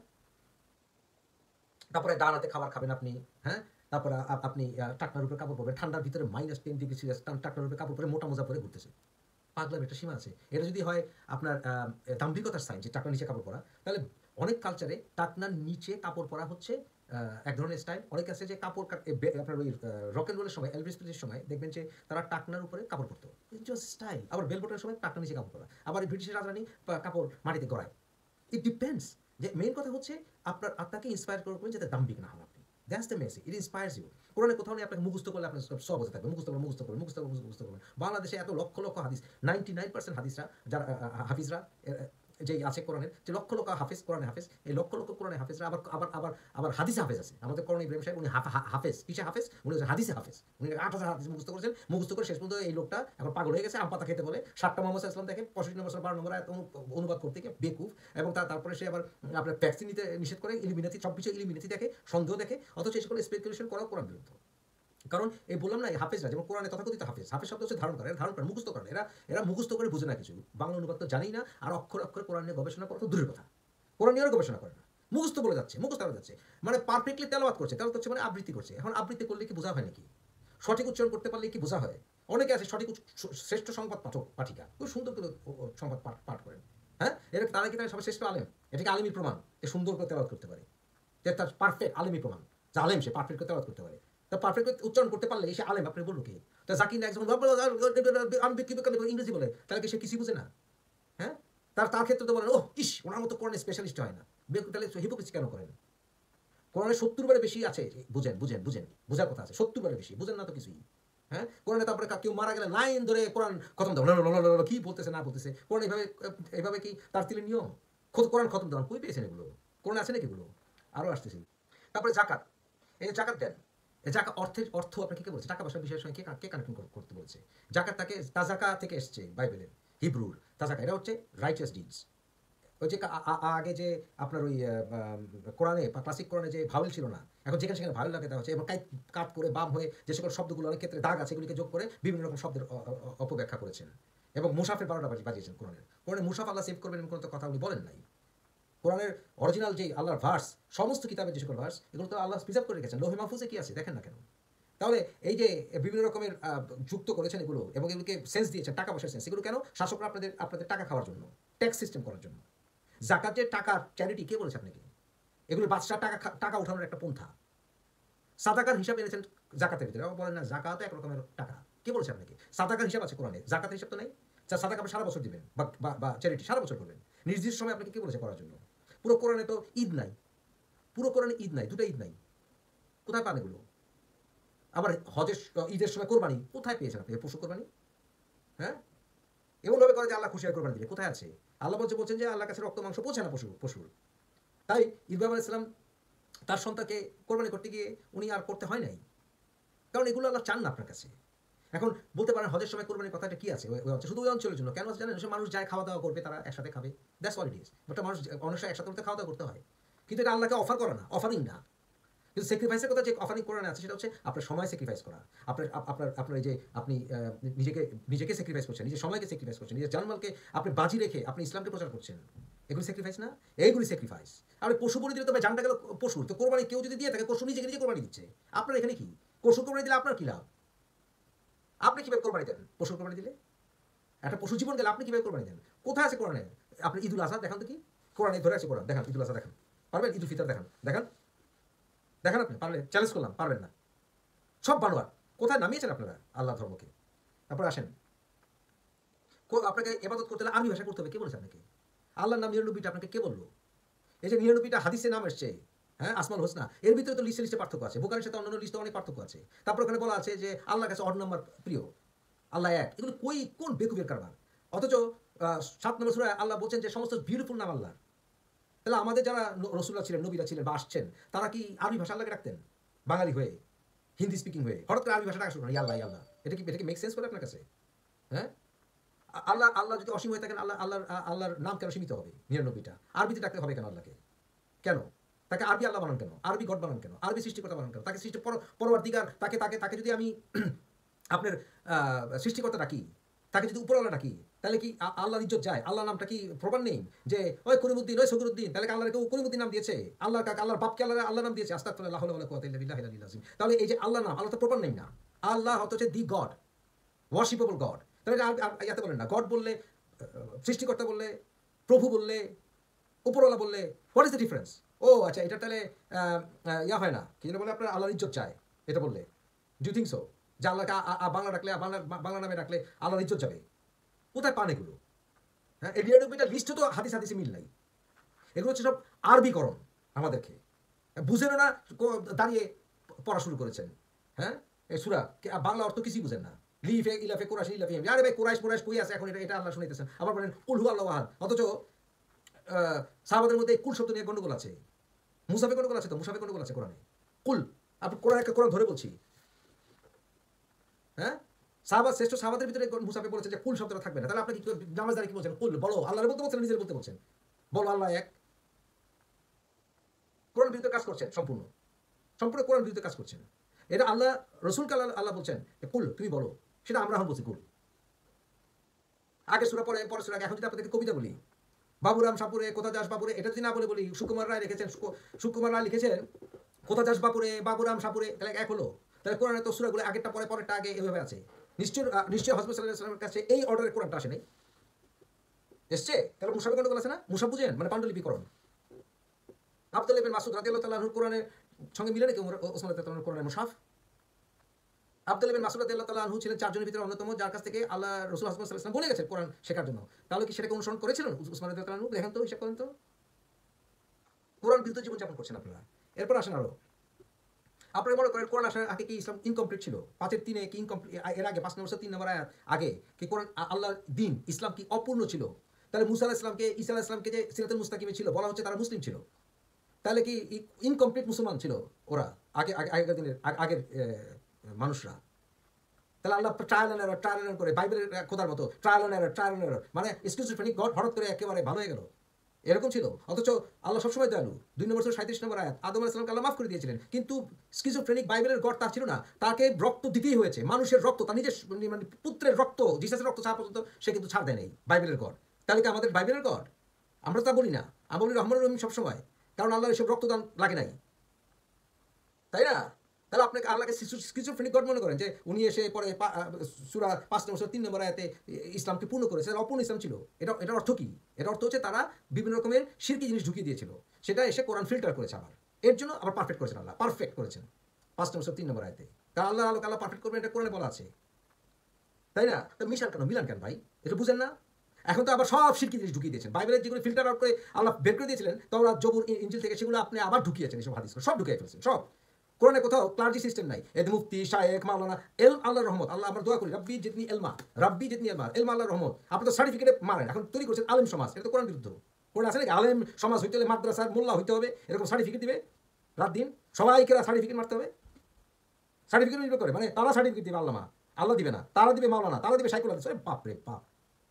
তারপরে ডান হাতে খাবার খাবেন আপনি, হ্যাঁ, তারপরে আপনি টাকনার উপরে কাপড় পরবেন, ঠান্ডার ভিতরে মাইনাস টেন ডিগ্রি সেলসিয়াস টাকনার উপরে কাপড় পরে মোটা মোজা পরে ঘুরতেছে। পাগলার একটা সীমা আছে। এটা যদি হয় আপনার দাম্ভিকতার সাইন, যে টাকনার নিচে কাপড় পরা, তাহলে অনেক কালচারে টাকনার নিচে কাপড় পরা হচ্ছে এক ধরনের স্টাইল। অনেক আছে যে কাপড় আপনার ওই রক এন্ড রোলের সময়, এলভিস প্রেসলির সময় দেখবেন যে তারা টাকনার উপরে কাপড় পরতো, স্টাইল। আবার বেলবোটের সময় টাকনার নিচে কাপড় পরা, আবার ব্রিটিশের রাজধানী কাপড় মাটিতে গড়ায়। It depends. যে মেইন কথা হচ্ছে আপনার আত্মাকে ইন্সপায়ার করবেন যাতে দাম্ভিক না হন আপনি। That's the message, it inspires you. কোরআনে কোথাও নেই আপনাকে মুখস্থ করলে আপনার সব বসে থাকবে, মুখস্থ করবেন মুখস্থ করবেন মুখস্থ করবেন মুখস্থ করবেন। বাংলাদেশে এত লক্ষ লক্ষ হাদিস, নাইনটি নাইন পার্সেন্ট হাদিসরা যারা হাফিজরা যে আছে কোরআনের, যে লক্ষ লক্ষ হাফেজ, কোরআনে হাফেজ, এই লক্ষ লক্ষ কোরআনে হাফেজরা আবার আবার আবার আবার হাদিসে হাফেজ আছে। আমাদের কোরআন ইব্রাহিম সাহেব উনি হাফেজ, কিসে হাফেজ, উনি হাদিসে হাফেজ, উনি আট হাজার হাদিস মুখস্থ করেছেন। মুখস্থ করে শেষ পর্যন্ত এই লোকটা এখন পাগল হয়ে গেছে, আম পাতা খেতে বলে সাতটা মোহাম্মদ ইসলাম দেখে পঁয়ষট্টি নম্বর বারো নম্বর অনুবাদ করতে গিয়ে বেকুফ, এবং তারপরে সে আবার আপনার ভ্যাকসিন নিতে নিষেধ করে, ইলিমিনাতি সব কিছু ইলিমিনাতি দেখে, সন্দেহ দেখে, অথচ এই সকল স্পেকুলেশন করাও কোরআন বিরুদ্ধ। কারণ এই বললাম না, এই হাফেজরা যেমন কোরআনে তথাকথিত হাফেজ, হাফেজ শব্দ হচ্ছে ধারণ করে, ধারণ করে মুখস্থ করেন, এরা এরা মুখস্থ করে বুঝে না কিছু, বাংলা অনুবাদ তো জানেই না, আর অক্ষর অক্ষরে কোরআন নিয়ে গবেষণা করা তো দূরের কথা, কোরআন নিয়েও গবেষণা করে না, মুখস্থ বলে যাচ্ছে, মুখস্থ করে যাচ্ছে, মানে পারফেক্টলি তেলাওয়াত করছে, তেলাওয়াত করছে মানে আবৃত্তি করছে। এখন আবৃত্তি করলে কি বোঝা হয় নাকি? সঠিক উচ্চারণ করতে পারলে কি বোঝা হয়? অনেকে আছে সঠিক শ্রেষ্ঠ সংবাদ পাঠক পাঠিকা, খুব সুন্দর করে সংবাদ পাঠ পাঠ করেন, হ্যাঁ, এর তারা কি তারা সবাই শ্রেষ্ঠ আলেম? এটাকে আলেমী প্রমাণ, যে সুন্দর করে তেলাওয়াত করতে পারে, যে তার পারফেক্ট আলেমী প্রমাণ, যে আলেম সে পারফেক্ট করে তেলাওয়াত করতে পারে। তা পারফেক্ট উচ্চারণ করতে পারলে সে আলেম, আপনি বলবো কি? তা জাকির নায়ক যখন ইংরেজি বলে, তাহলে কি সে কিছু বুঝে না? হ্যাঁ, তার তার ক্ষেত্রে তো বলেন, ও ইস, ওনার মতো কোরআনের স্পেশালিস্ট হয় না, তাহলে হিপোক্রেসি কেন করেন? কোরআনে সত্তর বারে বেশি আছে, বুঝেন বুঝেন বুঝেন, বোঝার কথা আছে, সত্তর বারে বেশি, বুঝেন না তো কিছুই। হ্যাঁ, কোরআনে তারপরে কেউ মারা গেলে লাইন ধরে কোরআন খতম দাও, কি বলতেছে না বলতেছে, কোরআন এইভাবে এইভাবে কি তার তিলের নিয়ম? কোরআন খতম দাও, কই পেয়েছেন এগুলো? কোরআন আছে নাকি এগুলো? আরও আসতেছি। তারপরে জাকাত, এই যে জাকাত দেন, এই জাকাত অর্থের অর্থ আপনাকে কে বলছে? টাকা পয়সার বিষয়ের সঙ্গে কে কে কানেক্ট করতে বলছে? জাকাত তাকে তাজাকা থেকে এসছে, বাইবেলের হিব্রুর তাজাকা, এটা হচ্ছে রাইচাস ডিডস। ওই যে আগে যে আপনার ওই কোরআনে বা ক্লাসিক কোরআনে যে ভাওয়েল ছিল না, এখন যেখানে সেখানে ভাওয়েল লাগাতে হচ্ছে, এবং কাইট কাট করে বাম হয়ে যে সকল শব্দগুলো অনেক ক্ষেত্রে দাগ আছে, এগুলিকে যোগ করে বিভিন্ন রকম শব্দের অপব্যাখ্যা করেছেন, এবং মুসাফের বারোটা বাজিয়েছেন কোরআনের। কোরআনে মুসাফ আল্লাহ সেভ করবেন এমন কোনো কথা উনি বলেন নাই। কোরআনের অরিজিনাল যে আল্লাহর ভার্স, সমস্ত কিতাবের যে সকল ভার্স, এগুলো তো আল্লাহ প্রিজার্ভ করে রেখেছেন, লোহে মাহফুজে কি আছে দেখেন না কেন? তাহলে এই যে বিভিন্ন রকমের যুক্ত করেছেন এগুলো, এবং এগুলোকে সেন্স দিয়েছেন, টাকা পয়সার সেন্স, এগুলো কেন? শাসকরা আপনাদের আপনাদের টাকা খাওয়ার জন্য, ট্যাক্স সিস্টেম করার জন্য। জাকাতের টাকা চ্যারিটি কে বলেছে আপনাকে? এগুলো বাদশাহ টাকা টাকা উঠানোর একটা পন্থা। সাদাকার হিসাব এনেছেন জাকাতের ভিতরে, বলেন না জাকাতও এক রকমের টাকা, কে বলেছে আপনাকে? সাদাকার হিসাব আছে কোরআনে, জাকাতের হিসাব তো নেই। সাদাকা আপনি সারা বছর দিবেন, বা চ্যারিটি সারা বছর করবেন, নির্দিষ্ট সময় আপনাকে কে বলেছে করার জন্য? পুরো কোরআনে তো ঈদ নাই, পুরো কোরআনে ঈদ নাই, দুটো ঈদ নাই, কোথায় পান এগুলো? আবার হজের ঈদের সময় কোরবানি কোথায় পেয়েছেন আপনি? পশু কোরবানি, হ্যাঁ, এমনভাবে করে যে আল্লাহ খুশি হয় কোরবানি দিলে, কোথায় আছে? আল্লাহ বলছে বলছেন যে আল্লাহর কাছে রক্ত মাংস পৌঁছে না পশু পশুর। তাই ইব্রাহিম আলাইহিস সালাম তার সন্তানকে কোরবানি করতে গিয়ে উনি আর করতে হয় নাই, কারণ এগুলো আল্লাহ চান না আপনার কাছে। এখন বলতে পারেন হজের সময় কোরবানির কথাটা কি আছে ওই অঞ্চল, শুধু ওই অঞ্চলের জন্য কেন জানেন? মানুষ যায় খাওয়া দাওয়া করবে, তারা একসাথে খাবে, দ্যাটস অল ইট ইজ। একটা মানুষ অনেক সময় একসাথে করতে খাওয়া দাওয়া করতে হয়, কিন্তু এটা আল্লাহকে অফার করা না, অফারিং না। কিন্তু স্যাক্রিফাইসের কথা যে অফারিং কোরআনে আছে, সেটা হচ্ছে আপনার সময় স্যাক্রিফাইস করা, আপনার আপনার আপনার এই যে আপনি নিজেকে নিজেকে স্যাক্রিফাইস করছেন, নিজের সময়কে স্যাক্রিফাইস করছেন, নিজের জানমালকে আপনি বাজি রেখে আপনি ইসলামকে প্রচার করছেন। এগুলি স্যাক্রিফাইস না? এইগুলি স্যাক্রিফাইস। আপনি পশু বলি দিলে তবে জানটা গেল পশুর, তো কোরবানি কেউ যদি দিয়ে থাকে পশু নিজেকে নিজে কোরবানি দিচ্ছে। আপনার এখানে কি পশু কোরবানি দিলে আপনার কি লাভ? আপনি কিভাবে কোরবানি দেন পশুর কোরবানি দিলে? একটা পশু জীবন গেলে আপনি কিভাবে কোরবানি দেন? কোথায় আছে কোরআনে? আপনি ঈদুল আজহা দেখান তো, কি কোরআনে ধরে আছে কোরআন দেখান, ঈদুল আজহা দেখান, পারবেন? ঈদুল ফিতর দেখান, দেখান দেখান আপনি পারলে চ্যালেঞ্জ করলাম, পারবেন না। সব বানোয়ার। কোথায় নামিয়েছেন আপনারা আল্লাহ ধর্মকে? তারপরে আসেন, আপনাকে ইবাদত করতে হলে আরবি ভাষা করতে হবে, কে বলেছে আপনাকে? আল্লাহর নাম নিরানব্বইটা আপনাকে কে বললো? এই যে নিরানব্বইটা হাদিসের নাম এসছে, হ্যাঁ, আসমাল হোসনা, এর ভিতরে তো লিস্টে লিস্টে পার্থক্য আছে, বুখারীর সাথে অন্যান্য লিস্টে অনেক পার্থক্য আছে। তারপর ওখানে বলা আছে যে আল্লাহর কাছে অড নাম্বার প্রিয়, আল্লাহ এক। এগুলো কই কোন বেকুবের কারবার? অথচ সাত নম্বর সূরায় আল্লাহ বলছেন যে সমস্ত বিউটিফুল নাম আল্লাহ। তাহলে আমাদের যারা রসুল্লাহ ছিলেন, নবীরা ছিলেন বা আসছেন, তারা কি আরবি ভাষা আল্লাহকে রাখতেন? বাঙালি হয়ে, হিন্দি স্পিকিং হয়ে হঠাৎ করে আরবি ভাষা ডাকা শুরু করেন, আল্লাহ আল্লাহ। এটা কি, এটা কি মেক সেন্স করে আপনার কাছে? হ্যাঁ, আল্লাহ আল্লাহ যদি অসীম হয়ে থাকেন, আল্লাহ আল্লাহর আল্লাহর নাম কেন সীমিত হবে নিরানব্বইটা? আরবিতে ডাকতে হবে কেন আল্লাহকে? কেন তাকে আরবি আল্লাহ বানান কেন? আরবি গড বানান কেন? আরবি সৃষ্টিকর্তা বানান কেন? তাকে সৃষ্টি পরবর্তীকার, তাকে তাকে তাকে যদি আমি আপনার সৃষ্টিকর্তা ডাকি, তাকে যদি উপরওয়ালা ডাকি, তাহলে কি আল্লাহর ইজ্জত যায়? আল্লাহ নামটা কি প্রমাণ নেই যে ওই করিমউদ্দিন, ওই সগিরউদ্দিন? তাহলে আল্লাহর কেউ করিমউদ্দিন নাম দিয়েছে? আল্লাহর কাকে, আল্লাহর বাপকে আল্লাহ আল্লাহ নাম দিয়েছে? আস্তাগফিরুল্লাহ, লা হাওলা ওয়ালা কুওয়াতা ইল্লা বিল্লাহিল আলিয়্যিল আযীম। তাহলে এই যে আল্লাহ নাম, আল্লাহ তো প্রমাণ নেই না। আল্লাহ হচ্ছে দি গড, ওয়ার্শিপেবল গড। তাহলে ইয়াতে বলেন না, গড বললে, সৃষ্টিকর্তা বললে, প্রভু বললে, উপরওয়ালা বললে, হোয়াট ইজ দ্য ডিফারেন্স? ও আচ্ছা, এটা তাহলে ইয়া হয় না, কি যেন বলে আপনার, আল্লাহর ইজ্জত চায় এটা বললে? ডু থিঙ্ক সো যে আল্লাহকে বাংলা ডাকলে, বাংলা বাংলা নামে ডাকলে আল্লাহর ইজ্জত যাবে? কোথায় পান এগুলো? হ্যাঁ, এই নিরানব্বইটা লিস্টে তো হাদিস হাদিসে মিল নাই। এগুলো হচ্ছে সব আরবিকরণ আমাদেরকে বুঝেন না, দাঁড়িয়ে পড়া শুরু করেছেন। হ্যাঁ, এই সূরা বাংলা অর্থ কিছুই বুঝেন না। লিফে ইলাফে কোরাইশ ইলাফে, আরে ভাই কোরাইশ কোরাইশ কই আছে এখন? এটা এটা আল্লাহ শুনাইতেছেন, আবার বলেন কুল হু আল্লাহু আহাদ। অথচ সাহাবাদের মধ্যে কুল শব্দ নিয়ে গন্ডগোল আছে, মুসাফে গন্ডগোল আছে, তো মুসাফে গন্ডগোল আছে কোরআনে। কুল, আপনি কোরআন একটা কোরআন ধরে বলছি, হ্যাঁ, সাহাবা শ্রেষ্ঠ সাহাবাদের ভিতরে মুসাফে বলেছে যে কুল শব্দটা থাকবে না। তাহলে আপনি কি নামাজদারি কি বলছেন? কুল বলো, আল্লাহর বলতে বলছেন, নিজের বলতে বলছেন? বলো আল্লাহ এক। কোরআন বিরুদ্ধে কাজ করছেন, সম্পূর্ণ সম্পূর্ণ কোরআন বিরুদ্ধে কাজ করছেন। এটা আল্লাহ রসুলকে আল্লাহ আল্লাহ বলছেন কুল তুমি বলো, সেটা আমরা এখন বলছি কুল। আগে সূরা পরে পরে সূরা, এখন যদি আপনাদেরকে কবিতা বলি, বাবুরাম সাপুরে কোথা যাস বাপুরে, এটা যদি না বলে বলি, সুকুমার রায় লিখেছেন, সুকুমার রায় লিখেছেন কোথা যাস বাপুরে, বাবুরাম সাপুরে, তাহলে এক হলো? তাহলে কোরআনে তো সূরাগুলো আগেরটা পরে, পরেরটা আগে, এভাবে আছে। নিশ্চয় নিশ্চয় হযরত সাল্লাল্লাহু আলাইহি ওয়াসাল্লামের কাছে এই অর্ডারে কোরআনটা আসে নাই, এসছে? তাহলে মুসাফে গন্ডগোল আছে না? মুসাফ বুঝেন মানে পাণ্ডুলিপিকরণ। আব্দুল্লাহ ইবনে মাসউদ রাদিয়াল্লাহু তাআলা আনহুর কোরআনের সঙ্গে মিলে নাকি ওসমান রাদিয়াল্লাহু তাআলার কোরআনের মুসাফ? আব্দুল্লাহ ইবনে মাসউদ রাদিয়াল্লাহু তাআলা আনহু ছিলেন চারজনের ভিতরে অন্যতম, যার কাছ থেকে আল্লাহ রাসূল সাল্লাল্লাহু আলাইহি ওয়াসাল্লাম বলে গেছেন কোরআন শেখার জন্য। তাহলে কি সেটাকে অনুসরণ করেছিলেন ওসমান রাদিয়াল্লাহু তাআলা আনহু? দেখেন তো, হিসাব করেন তো। কোরআন বিরুদ্ধে জীবনযাপন করছেন আপনারা। এরপর আসেন আরো, আপনারা মনে করেন কোরআন আসার আগে কি ইসলাম ইনকমপ্লিট ছিল? পাঁচের তিনে কি ইনকমপ্লিট? এর আগে পাঁচ নম্বর তিন নম্বর আয়াত আগে কি কোরআন, আল্লাহর দিন ইসলাম কি অপূর্ণ ছিল? তাহলে মুসা আলাইহিস সালামকে, ঈসা আলাইহিস সালামকে যে সিরাতুল মুস্তাকিমে ছিল, বলা হচ্ছে তারা মুসলিম ছিল। তাহলে কি ইনকমপ্লিট মুসলমান ছিল ওরা আগে আগেকার দিনের আগের মানুষরা? তাহলে Allah trial and error, trial and error করে বাইবেলের খোদার মতো trial and error, trial and error, মানে স্কিজোফ্রেনিক গড হঠাৎ করে একেবারে ভালো হয়ে গেল, এরকম ছিল? অথচ আল্লাহ সবসময় দয়ালু। দুই নম্বর সাঁইত্রিশ নম্বর আয়াত, আদম আলাইহিস সালামকে আল্লাহ মাফ করে দিয়েছিলেন, কিন্তু স্কিজোফ্রেনিক বাইবেলের গড তার ছিল না, তাকে রক্ত দিতেই হয়েছে, মানুষের রক্ত, তার নিজের মানে পুত্রের রক্ত, জিসাসের রক্ত ছাড়া পর্যন্ত সে কিন্তু ছাড় দেয় নাই বাইবেলের গড। তাহলে কি আমাদের বাইবেলের গড? আমরা তা বলি না, আমরা বলি রহমানুর রহিম সবসময়, কারণ আল্লাহর এসব রক্তদান লাগে নাই, তাই না? তাহলে আপনাকে আল্লাহকে স্কিজোফ্রেনিক গড মনে করেন যে উনি এসে পরে সূরা পাঁচ নম্বর তিন নম্বর আয়াতে ইসলামকে পূর্ণ করেছে, অপূর্ণ ইসলাম ছিল। এটা এটার অর্থ কি? এটার অর্থ হচ্ছে তারা বিভিন্ন রকমের শিরকি জিনিস ঢুকিয়ে দিয়েছিল, সেটা এসে কোরআন ফিল্টার করেছে, আবার এর জন্য আবার পারফেক্ট করেছেন আল্লাহ, পারফেক্ট করেছেন পাঁচ নম্বর তিন নম্বর আয়াতে। তা আল্লাহ আল্লাহ আল্লাহ পারফেক্ট করবেন, এটা কোরআনে বলা আছে, তাই না? তো মিশান কেন, মিলান কেন ভাই? এটা বুঝেন না? এখন তো আবার সব শিরকি জিনিস ঢুকিয়ে দিয়েছেন, বাইবেলের যেগুলো ফিল্টার আউট করে আল্লাহ বের করে দিয়েছিলেন তাওরাত, জবুর, ইনজিল থেকে, সেগুলো আপনি আবার ঢুকিয়েছেন, এসব হাদিস সব ঢুকিয়ে ফেলেছেন সব। কোরআনে কোথাও ক্লার্জি সিস্টেম নাই, এদ মুফতি, শায়েখ, মাওলানা, এল আল্লাহর রহমত। আল্লাহ আমরা দোয়া করি, রাব্বি জিদনি এলমা, রাব্বি জিদনি এলমা, এলমা আল্লাহর রহমত। আপনি তো সার্টিফিকেটে মারেন, এখন তৈরি করছেন আলেম সমাজ, এটা তো কোরআন বিরুদ্ধ। কোরআন আছে নাকি আলেম সমাজ হইতে হলে মাদ্রাসার মোল্লা হইতে হবে, এরকম সার্টিফিকেট দিবে রাত দিন, সবাইকে সার্টিফিকেট মারতে হবে? সার্টিফিকেট নির্ভর করে, মানে তারা সার্টিফিকেট দিবে, আল্লামা আল্লাহ দিবে না, তারা দিবে মাওলানা, তারা দিবে শাইখুল হাদিস। বাপ রে বাপ,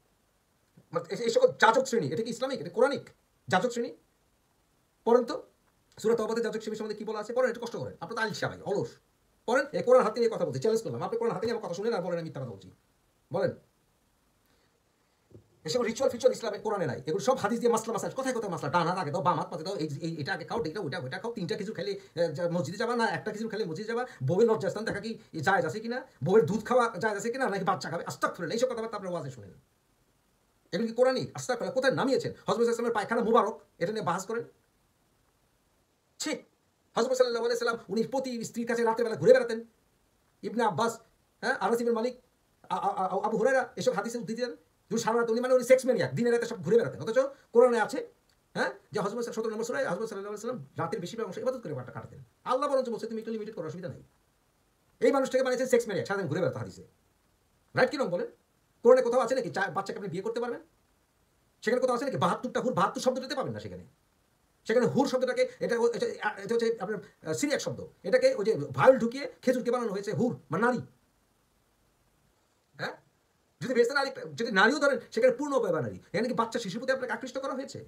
এই সকল যাজক শ্রেণী, এটা কি ইসলামিক? এটা কোরআনিক যাজক শ্রেণী? পড়েন তো সূরা তওবাতে যাজক শ্রেণীর সম্বন্ধে কি বলা আছে, পড়েন, একটু কষ্ট করেন। আপনি তো আলিশা ভাই, অলস, পড়েন। এই কোরআন হাতে নিয়ে কথা বলছি, চ্যালেঞ্জ করলাম, আপনি কোরআন হাতে নিয়ে আমার কথা শুনেন আর বলেন আমি মিথ্যা কথা বলছি, বলেন। এসব রিচুয়াল ফিচুয়াল ইসলামে কোরআনে নাই, এগুলো সব হাদিস দিয়ে মাসলা মাসাজ, কোথায় কোথায় মাসলা, ডান হাত আগে দাও, বাম হাত পাতে দাও, এই এই- এটা আগে খাও, এটা ওইটা ওইটা খাও, তিনটা কিছু খেলে আহ, মসজিদে যাবা না একটা কিছু খেলে মসজিদে যাবা, বউয়ের লজ্জাস্থান দেখা কি জায়েজ আছে কিনা, বউয়ের দুধ খাওয়া জায়েজ আছে কিনা, নাকি বাচ্চা খাবে, আস্তাগফিরুল্লাহ, এইসব কথাবার্তা আপনার ওয়াজে শুনেন। এগুলো কি কোরআনই? আস্তাগফিরুল্লাহ, কোথায় নামিয়েছেন? হযরত ইসলামের পায়খানা মুবারক, এটা নিয়ে বাহাস করেন। ছি, হযরত সাল্লাল্লাহু আলাইহি সাল্লাম উনি প্রতি স্ত্রীর কাছে রাতের বেলা ঘুরে বেড়াতেন। ইবনে আব্বাস, হ্যাঁ, আনাস ইবনে মালিক, আ- আ- আ- আবু হুরায়রা এসব হাদিসে উদ্ধৃতি দেন যে সারা রাত উনি মানে উনি সেক্স ম্যানিয়াক, দিনে রাতে সব ঘুরে বেড়াতেন। অথচ কোরআনে আছে, হ্যাঁ, যে হযরত সতেরো নম্বর সূরায় হযরত সাল্লাল্লাহু আলাইহি সাল্লাম রাতের বেশিরভাগ অংশ ইবাদত করে কাটাতেন। আল্লাহ বরঞ্চ বলছে তুমি একটু লিমিটেড করো, অসুবিধা নাই। এই মানুষটাকে বানিয়েছেন সেক্স ম্যানিয়াক, সারাদিন ঘুরে বেড়াতো হাদিসে। রাইট কি রং বলেন? কোরআনে কোথাও আছে নাকি চা- বাচ্চাকে আপনি বিয়ে করতে পারবেন? সেখানে কোথাও আছে নাকি বাহাত্তরটা হুর, বাহাত্তর শব্দ দিতে পারবেন না সেখানে। সেখানে হুর শব্দটাকে এটা এটা এটা হচ্ছে আপনার সিরিয়াক শব্দ, এটাকে ওই যে ভায়োল ঢুকিয়ে খেজুরকে বানানো হয়েছে হুর মানে নারী। হ্যাঁ, যদি বেসে নারী, যদি নারীও ধরেন সেখানে পূর্ণ উপায় নারী। এখানে কি বাচ্চা শিশুর প্রতি আপনাকে আকৃষ্ট করা হয়েছে?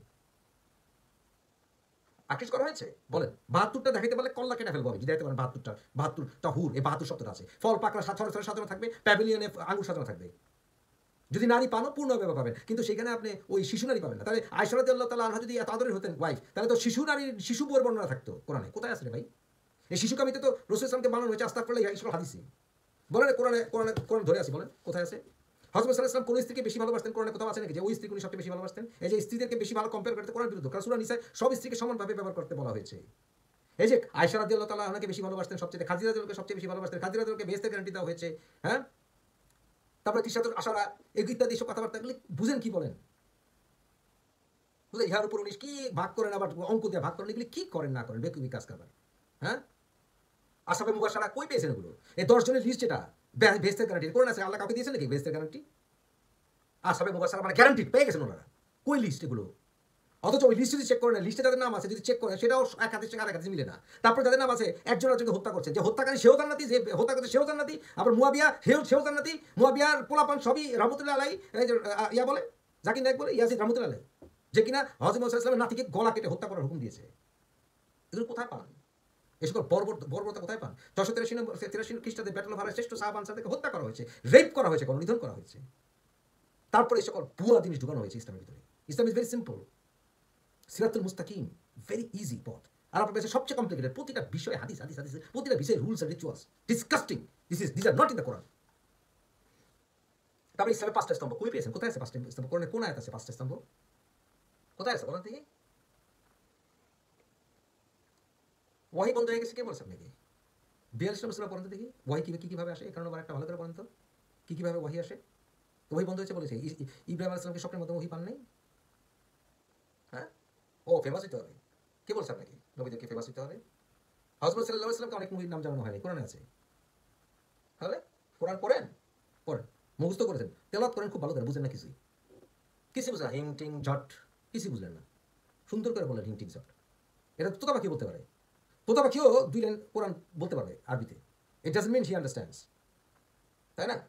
আকৃষ্ট করা হয়েছে? বলেন, বাহাত্তরটা দেখাইতে পারলে কল্লা কেটে ফেলবো আমি, যদি দেখতে পারেন বাহাত্তরটা বাহাত্তরটা হুর, এই বাহাত্তর শব্দটা আছে। ফল পাকড়া ছড়ে ছড়ে সাজানো থাকবে, প্যাভিলিয়নে আঙুর সাজানো থাকবে। যদি নারী পানও পূর্ণ ব্যাপার পাবেন, কিন্তু সেখানে আপনি ওই শিশু নারী পাবেন না। তাহলে আয়েশা রাদিয়াল্লাহু তাআলা আনহা যদি এত আদরের হতেন ওয়াইফ, তাহলে তো শিশু নারীর শিশু বউয়ের বর্ণনা থাকতো কোরআনে। কোথায় আছে রে ভাই? এই শিশু কামিতে তো রাসূল ইসলামকে বানানো হয়েছে আস্তাগফিরুল্লাহ, এই সকল হাদিসে বলেন। কোরআনে কোরআনে কোরআন ধরে আছে, বলেন কোথায় আছে? হযরত সাল্লাল্লাহু আলাইহি ওয়াসাল্লাম কোন স্ত্রীকে বেশি ভালোবাসতেন? কোরআনে কোথাও আছে নাকি যে ওই স্ত্রীকে উনি সবচেয়ে বেশি ভালোবাসতেন? এই যে স্ত্রীদেরকে বেশি ভালো কম্পেয়ার করতে কোরআন বিরুদ্ধ, কারণ সূরা নিসায় সব স্ত্রীকে সমানভাবে ব্যবহার করতে বলা হয়েছে। এই যে আয়েশা রাদিয়াল্লাহু তাআলা আনহাকে বেশি ভালোবাসতেন সবচেয়ে, খাদিজা রাদিয়াল্লাহু সবচেয়ে বেশি ভালোবাসতেন, খাদিজা রাদিয়াল্লাহুকে বেহেশতের গ্যারান্টি দেওয়া হয়েছে। হ্যাঁ, তারপরে তিসাতুল আশারা, এই ইত্যাদি সব কথাবার্তাগুলি বুঝেন কি বলেন? বুঝলেন, ইহার উপর উনি কি ভাগ করেন, আবার অঙ্ক দিয়ে ভাগ করেন, এগুলি কি করেন না করেন, বেকুবি কাজ করবেন। হ্যাঁ, আসাবে মুবাশশারা কই পেয়েছেন এগুলো? এই দশ জনের লিস্ট, এটা বেহেশতের গ্যারান্টি কোরআন আছে, আল্লাহ কাউকে দিয়েছেন নাকি বেহেশতের গ্যারান্টি? আসাবে মুবাশশারা মানে গ্যারান্টি পেয়ে গেছেন ওনারা, কই লিস্ট এগুলো? অথচ ওই লিস্ট যদি চেক করেন, লিস্টে যাদের নাম আছে যদি চেক করেন, সেটাও এক হাতে আর এক হাতে মিলে না। তারপর যাদের নাম আছে একজন একজনকে হত্যা করছে, যে হত্যাকারী সেও জান্নাতি, যে হত্যা করছে সেও জান্নাতি, আবার মুয়াবিয়া হেও সেও জান্নাতি, মুয়াবিয়ার পোলাপান সবই রাহমাতুল্লাহ আলাইহি, এই যে আহ, ইয়া বলে জাকির নায়েক বলে ইয়াসিন রাহমাতুল্লাহ আলাইহি, যে কিনা হযরত মুহাম্মদ সাল্লাল্লাহু আলাইহি ওয়াসাল্লামের নাতিকে গলা কেটে হত্যা করার হুকুম দিয়েছে। এগুলো কোথায় পান? এই সকল বর্বর বর্বরতা কোথায় পান? ছশো তিরাশি নম্বর তিরাশি খ্রিস্টাব্দে ব্যাটল অফ হারার শ্রেষ্ঠ সাহাবা আনসারদেরকে হত্যা করা হয়েছে, রেপ করা হয়েছে, গণনিধন করা হয়েছে। তারপরে এই সকল ভুয়া জিনিস ঢুকানো হয়েছে ইসলামের ভিতরে। ইসলাম ইজ ভেরি সিম্পল, সিরাতুল মুস্তাকিম, ভেরি ইজি পথ। আর আপনার কাছে সবচেয়ে কমপ্লিকেটেড, প্রতিটা বিষয়ে হাদিস হাদিস হাদিস, প্রতিটা বিষয়ে rules and rituals, disgusting. This is this are not in the Quran. তারপরে ইসলামের পাঁচটা স্তম্ভ কই পেয়েছেন? কোথায় আছে পাঁচটা স্তম্ভ? কোরআনে কোন আয়াত আছে পাঁচটা স্তম্ভ? কোথায় আছে বলেন দেখি? ওয়াহি বন্ধ হয়ে গেছে, কে বলছে আপনাকে? বিয়াল্লিশ নম্বর সূরা পড়েন তো দেখি, ওয়াহি কি কিভাবে আসে? এই কারণে আবার একটা ভালো করে পড়েন তো, কি কিভাবে ওয়াহি আসে? তো ওয়াহি বন্ধ হয়েছে বলেছে, ই- ই- ইব্রাহিম আলাইহিস সালামকে স্বপ্নের মধ্যে ওয়াহি পান নাই? হ্যাঁ, ও ফেমাস হইতে হবে, কে বলছে আপনাকে নবীদেরকে ফেমাস হইতে হবে? হযরত সাল্লাল্লাহু আলাইহি ওয়াসাল্লামকে অনেক নবীর নাম জানানো হয়নি, কোরআনে আছে। তাহলে কোরআন পড়েন, পড়েন, মুখস্থ করেছেন, তেলাওয়াত করেন খুব ভালো করে, বুঝেন না কিছুই, কিছু বুঝলেন না, হিং টিং ঝট কিছু বুঝলেন না। সুন্দর করে বলেন হিং টিং ঝট, এটা তোতা পাখি বলতে পারে, তোতা পাখিও দুই লাইন কোরআন বলতে পারবে আরবিতে। It doesn't mean he understands, তাই না?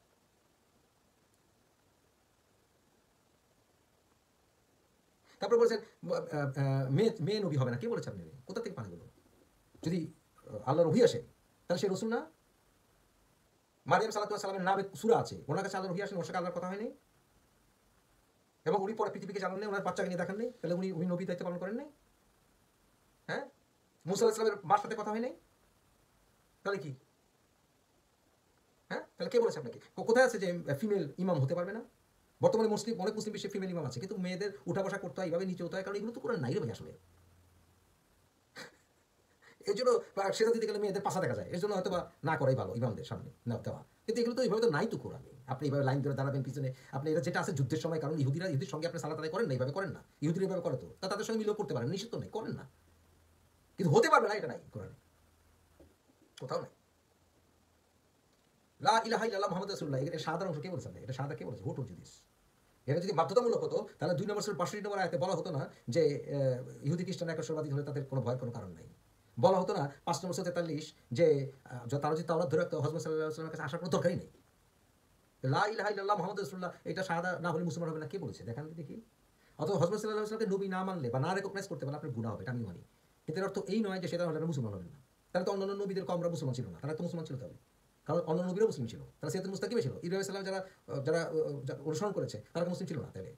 তারপর বলছেন আহ, আহ, মেয়ে মেয়ে নবী হবে না, কে বলেছে আপনি? কোথা থেকে পান এগুলো? যদি আহ, আল্লাহর ওহী আসে তাহলে সে রসুল না? মারিয়াম সাল্লাল্লাহু আলাইহি সাল্লামের নামে সূরা আছে, ওনার কাছে আল্লাহর ওহী আসেনি, ওর সাথে আল্লাহর কথা হয়নি, এবং উনি পরে পৃথিবীকে জানান নেই, ওনার বাচ্চাকে নিয়ে দেখান নেই, তাহলে উনি উনি নবী দায়িত্ব পালন করেন নাই? হ্যাঁ, মুসা আলাইহিস সালামের মার সাথে কথা হয় নাই, তাহলে কি? হ্যাঁ, তাহলে কে বলেছে আপনাকে? কো- কোথায় আছে যে ফিমেল ইমাম হতে পারবে না? বর্তমানে মুসলিম অনেক মুসলিম বিশ্বে ফিমেল ইমাম আছে, কিন্তু মেয়েদের উঠা বসা করতে হয়, এইভাবে নিচে হতে হয়, কারণ এগুলো তো কোরআন নাই রে ভাই আসলে। এই জন্য সেটা দিতে গেলে মেয়েদের পাশা দেখা যায়, এর জন্য হয়তো বা না করাই ভালো ইমামদের সামনে না দেওয়া। কিন্তু এগুলো তো এইভাবে তো নাই তো কোরআনে। আপনি এইভাবে লাইন ধরে দাঁড়াবেন পিছনে, আপনি এটা যেটা আছে যুদ্ধের সময়, কারণ ইহুদিরা ইহুদির সঙ্গে আপনি সালাত আদায় করেন না, এইভাবে করেন না, ইহুদিরা এইভাবে করে তো, তা তাদের সঙ্গে মিলেও করতে পারেন, নিষিদ্ধ নেই, করেন না, কিন্তু হতে পারবে না এটা নাই কোরআনে, কোথাও নাই। লা ইলাহা ইল্লাল্লাহ মুহাম্মাদুর রাসূলুল্লাহ, এটা সাধারণ অংশ কে বলেছে? এটা সাদা কে বলেছে? Who told you this? এটা যদি বাধ্যতামূলক হতো তাহলে দুই নম্বর সূরা বাষট্টি নম্বর আয়াতে বলা হতো না যে আহ, ইহুদি খ্রিস্টান একশ্বরবাদী হলে তাদের কোনো ভয়ের কোনো কারণ নাই। বলা হতো না পাঁচ নম্বর সূরা তেতাল্লিশ যে আহ, তারা যদি তাওরাত ধরে রাখতো হযরত সাল্লাল্লাহু আলাইহি ওয়াসাল্লামের কাছে আসার কোনো দরকারই নেই। লা ইলাহা ইল্লাল্লাহ মুহাম্মাদুর রাসূলুল্লাহ, এটা সাদা না হলে মুসলমান হবে না, কে বলেছে? দেখান দেখি। অথবা হযরত সাল্লাল্লাহু আলাইহি ওয়াসাল্লামকে নবী না মানলে বা না রেকগনাইজ করতে পারলে আপনার গুনাহ হবে, এটা আমি মানি, কিন্তু এর অর্থ এই নয় যে সেটা হলে আপনি মুসলমান হবেন না। তাহলে তো অন্যান্য নবীদের কমরা মুসলমান ছিল না, তারা তো মুসলমান ছিল। তবে কারণ অন্য নবীরাও মুসলিম ছিল, তারা সিরাতুল মুস্তাকিমে ছিল। ইব্রাহিম আলাইহিস সালাম যারা যারা যারা অনুসরণ করেছে তারা কি মুসলিম ছিল না? তাহলে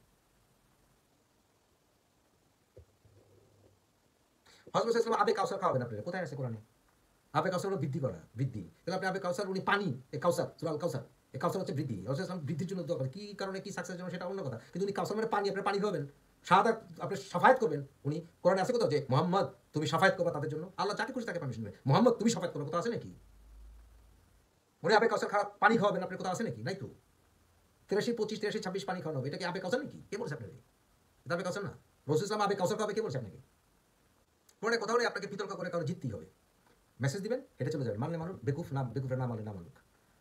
হযরত মুসা ইসলাম আবে কাউসার খাওয়াবেন আপনারা, কোথায় আছে কোরআনে? আবে কাউসার হলো বৃদ্ধি করা, বৃদ্ধি। তাহলে আপনি আবে কাউসার, উনি পানি, এই কাউসার সূরা আল কাউসার, এই কাউসার হচ্ছে বৃদ্ধি। রাসূল সাল্লাল্লাহু আলাইহি ওয়াসাল্লাম বৃদ্ধির জন্য দোয়া করেন, কি কারণে, কি সাকসেসের জন্য সেটা অন্য কথা, কিন্তু উনি কাউসার মানে পানি, আপনি পানি হবেন, শাহাদাত আপনি শাফায়াত করবেন। উনি কোরআনে আছে কোথাও যে মুহাম্মদ তুমি শাফায়াত করবা তাদের জন্য? আল্লাহ যাকে খুশি তাকে পারমিশন দেবে, মুহাম্মদ তুমি শাফায়াত করো, কোথাও আছে নাকি? উনি আবে কাউসার খাওয়া পানি খাওয়াবেন, আপনি কোথাও আছে নাকি? নাই তো। তিরাশি পঁচিশ তিরাশি ছাব্বিশ পানি খাওয়ানো হবে, এটা কি আবে কাউসার নাকি? কে বলছে আপনাকে? এটা আবে কাউসার না। রাসূল ইসলাম আবে কাউসার খাওয়াবে, কে বলছে আপনাকে? কোরআনে কোথাও নেই আপনাকে বিতর্ক করে কারো জিততেই হবে। মেসেজ দিবেন, হেঁটে চলে যাবেন, মানলে মানুষ, বেকুফ না, বেকুফের না মানলে না মানুক।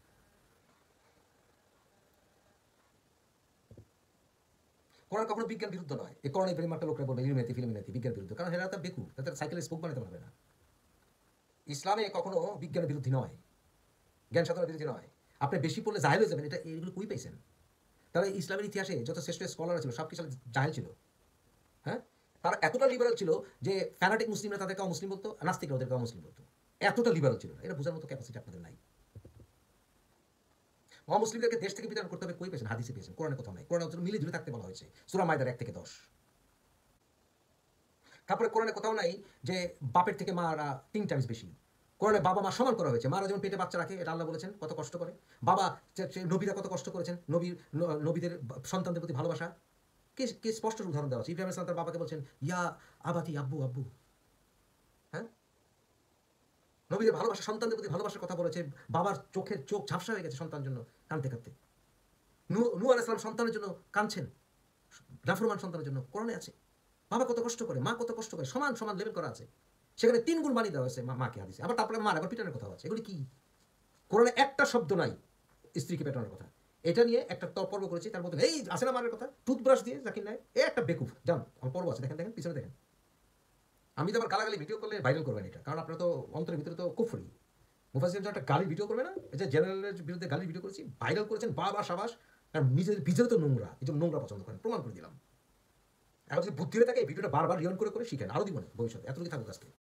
কোরআন কখনো বিজ্ঞান বিরুদ্ধ নয়। এই কোরআন ইব্রাহিম একটা লোকরা বলবে ইলুমিনাতি ফিলিমিনাতি বিজ্ঞান বিরুদ্ধ, কারণ এরা তো বেকুফ, তাদের সাইকেলে স্পোক বানাতে পারবে না। ইসলামে কখনো বিজ্ঞানের বিরোধী নয়, জ্ঞান সাধনার বিরোধী নয়। আপনি বেশি পড়লে জাহেল হয়ে যাবেন, এটা এগুলো কই পাইছেন? তাহলে ইসলামের ইতিহাসে যত শ্রেষ্ঠ স্কলার ছিল সব কিছু জাহেল ছিল। হ্যাঁ, তারা এতটা লিবারাল ছিল যে ফ্যানাটিক মুসলিমরা তাদেরকে অমুসলিম বলতো, নাস্তিকরা ওদেরকে অমুসলিম বলতো। এতটা লিবারাল ছিল, এটা বোঝার মতো ক্যাপাসিটি আপনাদের নাই। অমুসলিমদেরকে দেশ থেকে বিতরণ করতে হবে, কই পেয়েছেন? হাদিসে পেয়েছেন, কোরআনে কোথাও নাই। কোরআনে মিলে ঝুলে থাকতে বলা হয়েছে, সূরা মায়দার এক থেকে দশ। তারপরে কোরআনে কোথাও নাই যে বাপের থেকে মারা তিন টাইমস বেশি। কোরআনে বাবা মা সমান করা হয়েছে। মারা যেমন পেটে বাচ্চা রাখে, এটা আল্লাহ বলেছেন, কত কষ্ট করে। বাবা, নবীরা কত কষ্ট করেছেন, নবীর নবীদের সন্তানদের প্রতি ভালোবাসা কে কে স্পষ্ট উদাহরণ দেওয়া আছে। ইব্রাহিম আলাইহিস সালাম তার বাবাকে বলছেন ইয়া আবাতি, আব্বু আব্বু। হ্যাঁ, নবীদের ভালোবাসা, সন্তানদের প্রতি ভালোবাসার কথা বলেছে। বাবার চোখের চোখ ঝাপসা হয়ে গেছে সন্তানের জন্য কাঁদতে কাঁদতে। নূহ আলাইহিস সালাম সন্তানের জন্য কাঁদছেন, নাফরমান সন্তানের জন্য, কোরআনে আছে। বাবা কত কষ্ট করে, মা কত কষ্ট করে, সমান সমান লেভেল করা আছে। সেখানে তিন গুণ বানিয়ে দেওয়া হয়েছে মাকে হাদিসে। আবার তারপরে মার আবার পিটানোর কথা আছে। এগুলি কি? কোরআনে একটা শব্দ নাই স্ত্রীকে পেটানোর কথা। এটা নিয়ে একটা পর্ব করেছি, তার মধ্যে এই আসে না মারের কথা, টুথব্রাশ দিয়ে জাকির নাই, এ একটা বেকুফ। যান, আমার পর্ব আছে, দেখেন দেখেন পিছনে দেখেন। আমি তো আবার গালাগালি ভিডিও করলে ভাইরাল করবেন এটা, কারণ আপনারা তো অন্তরের ভিতরে তো কুফরি। মুফাসসির যখন একটা গালি ভিডিও করবে না, এই যে জেনারেলের বিরুদ্ধে গালি ভিডিও করেছি, ভাইরাল করেছেন, বাবা সাবাস। কারণ নিজের ভিতরে তো নোংরা, এই জন্য নোংরা পছন্দ করেন, প্রমাণ করে দিলাম। এখন যদি বুদ্ধি হয়ে থাকে, ভিডিওটা বারবার রিয়ন করে করে শিখেন, আরও দিব না ভবিষ্যতে, এতটুকু থাকুক আজকে।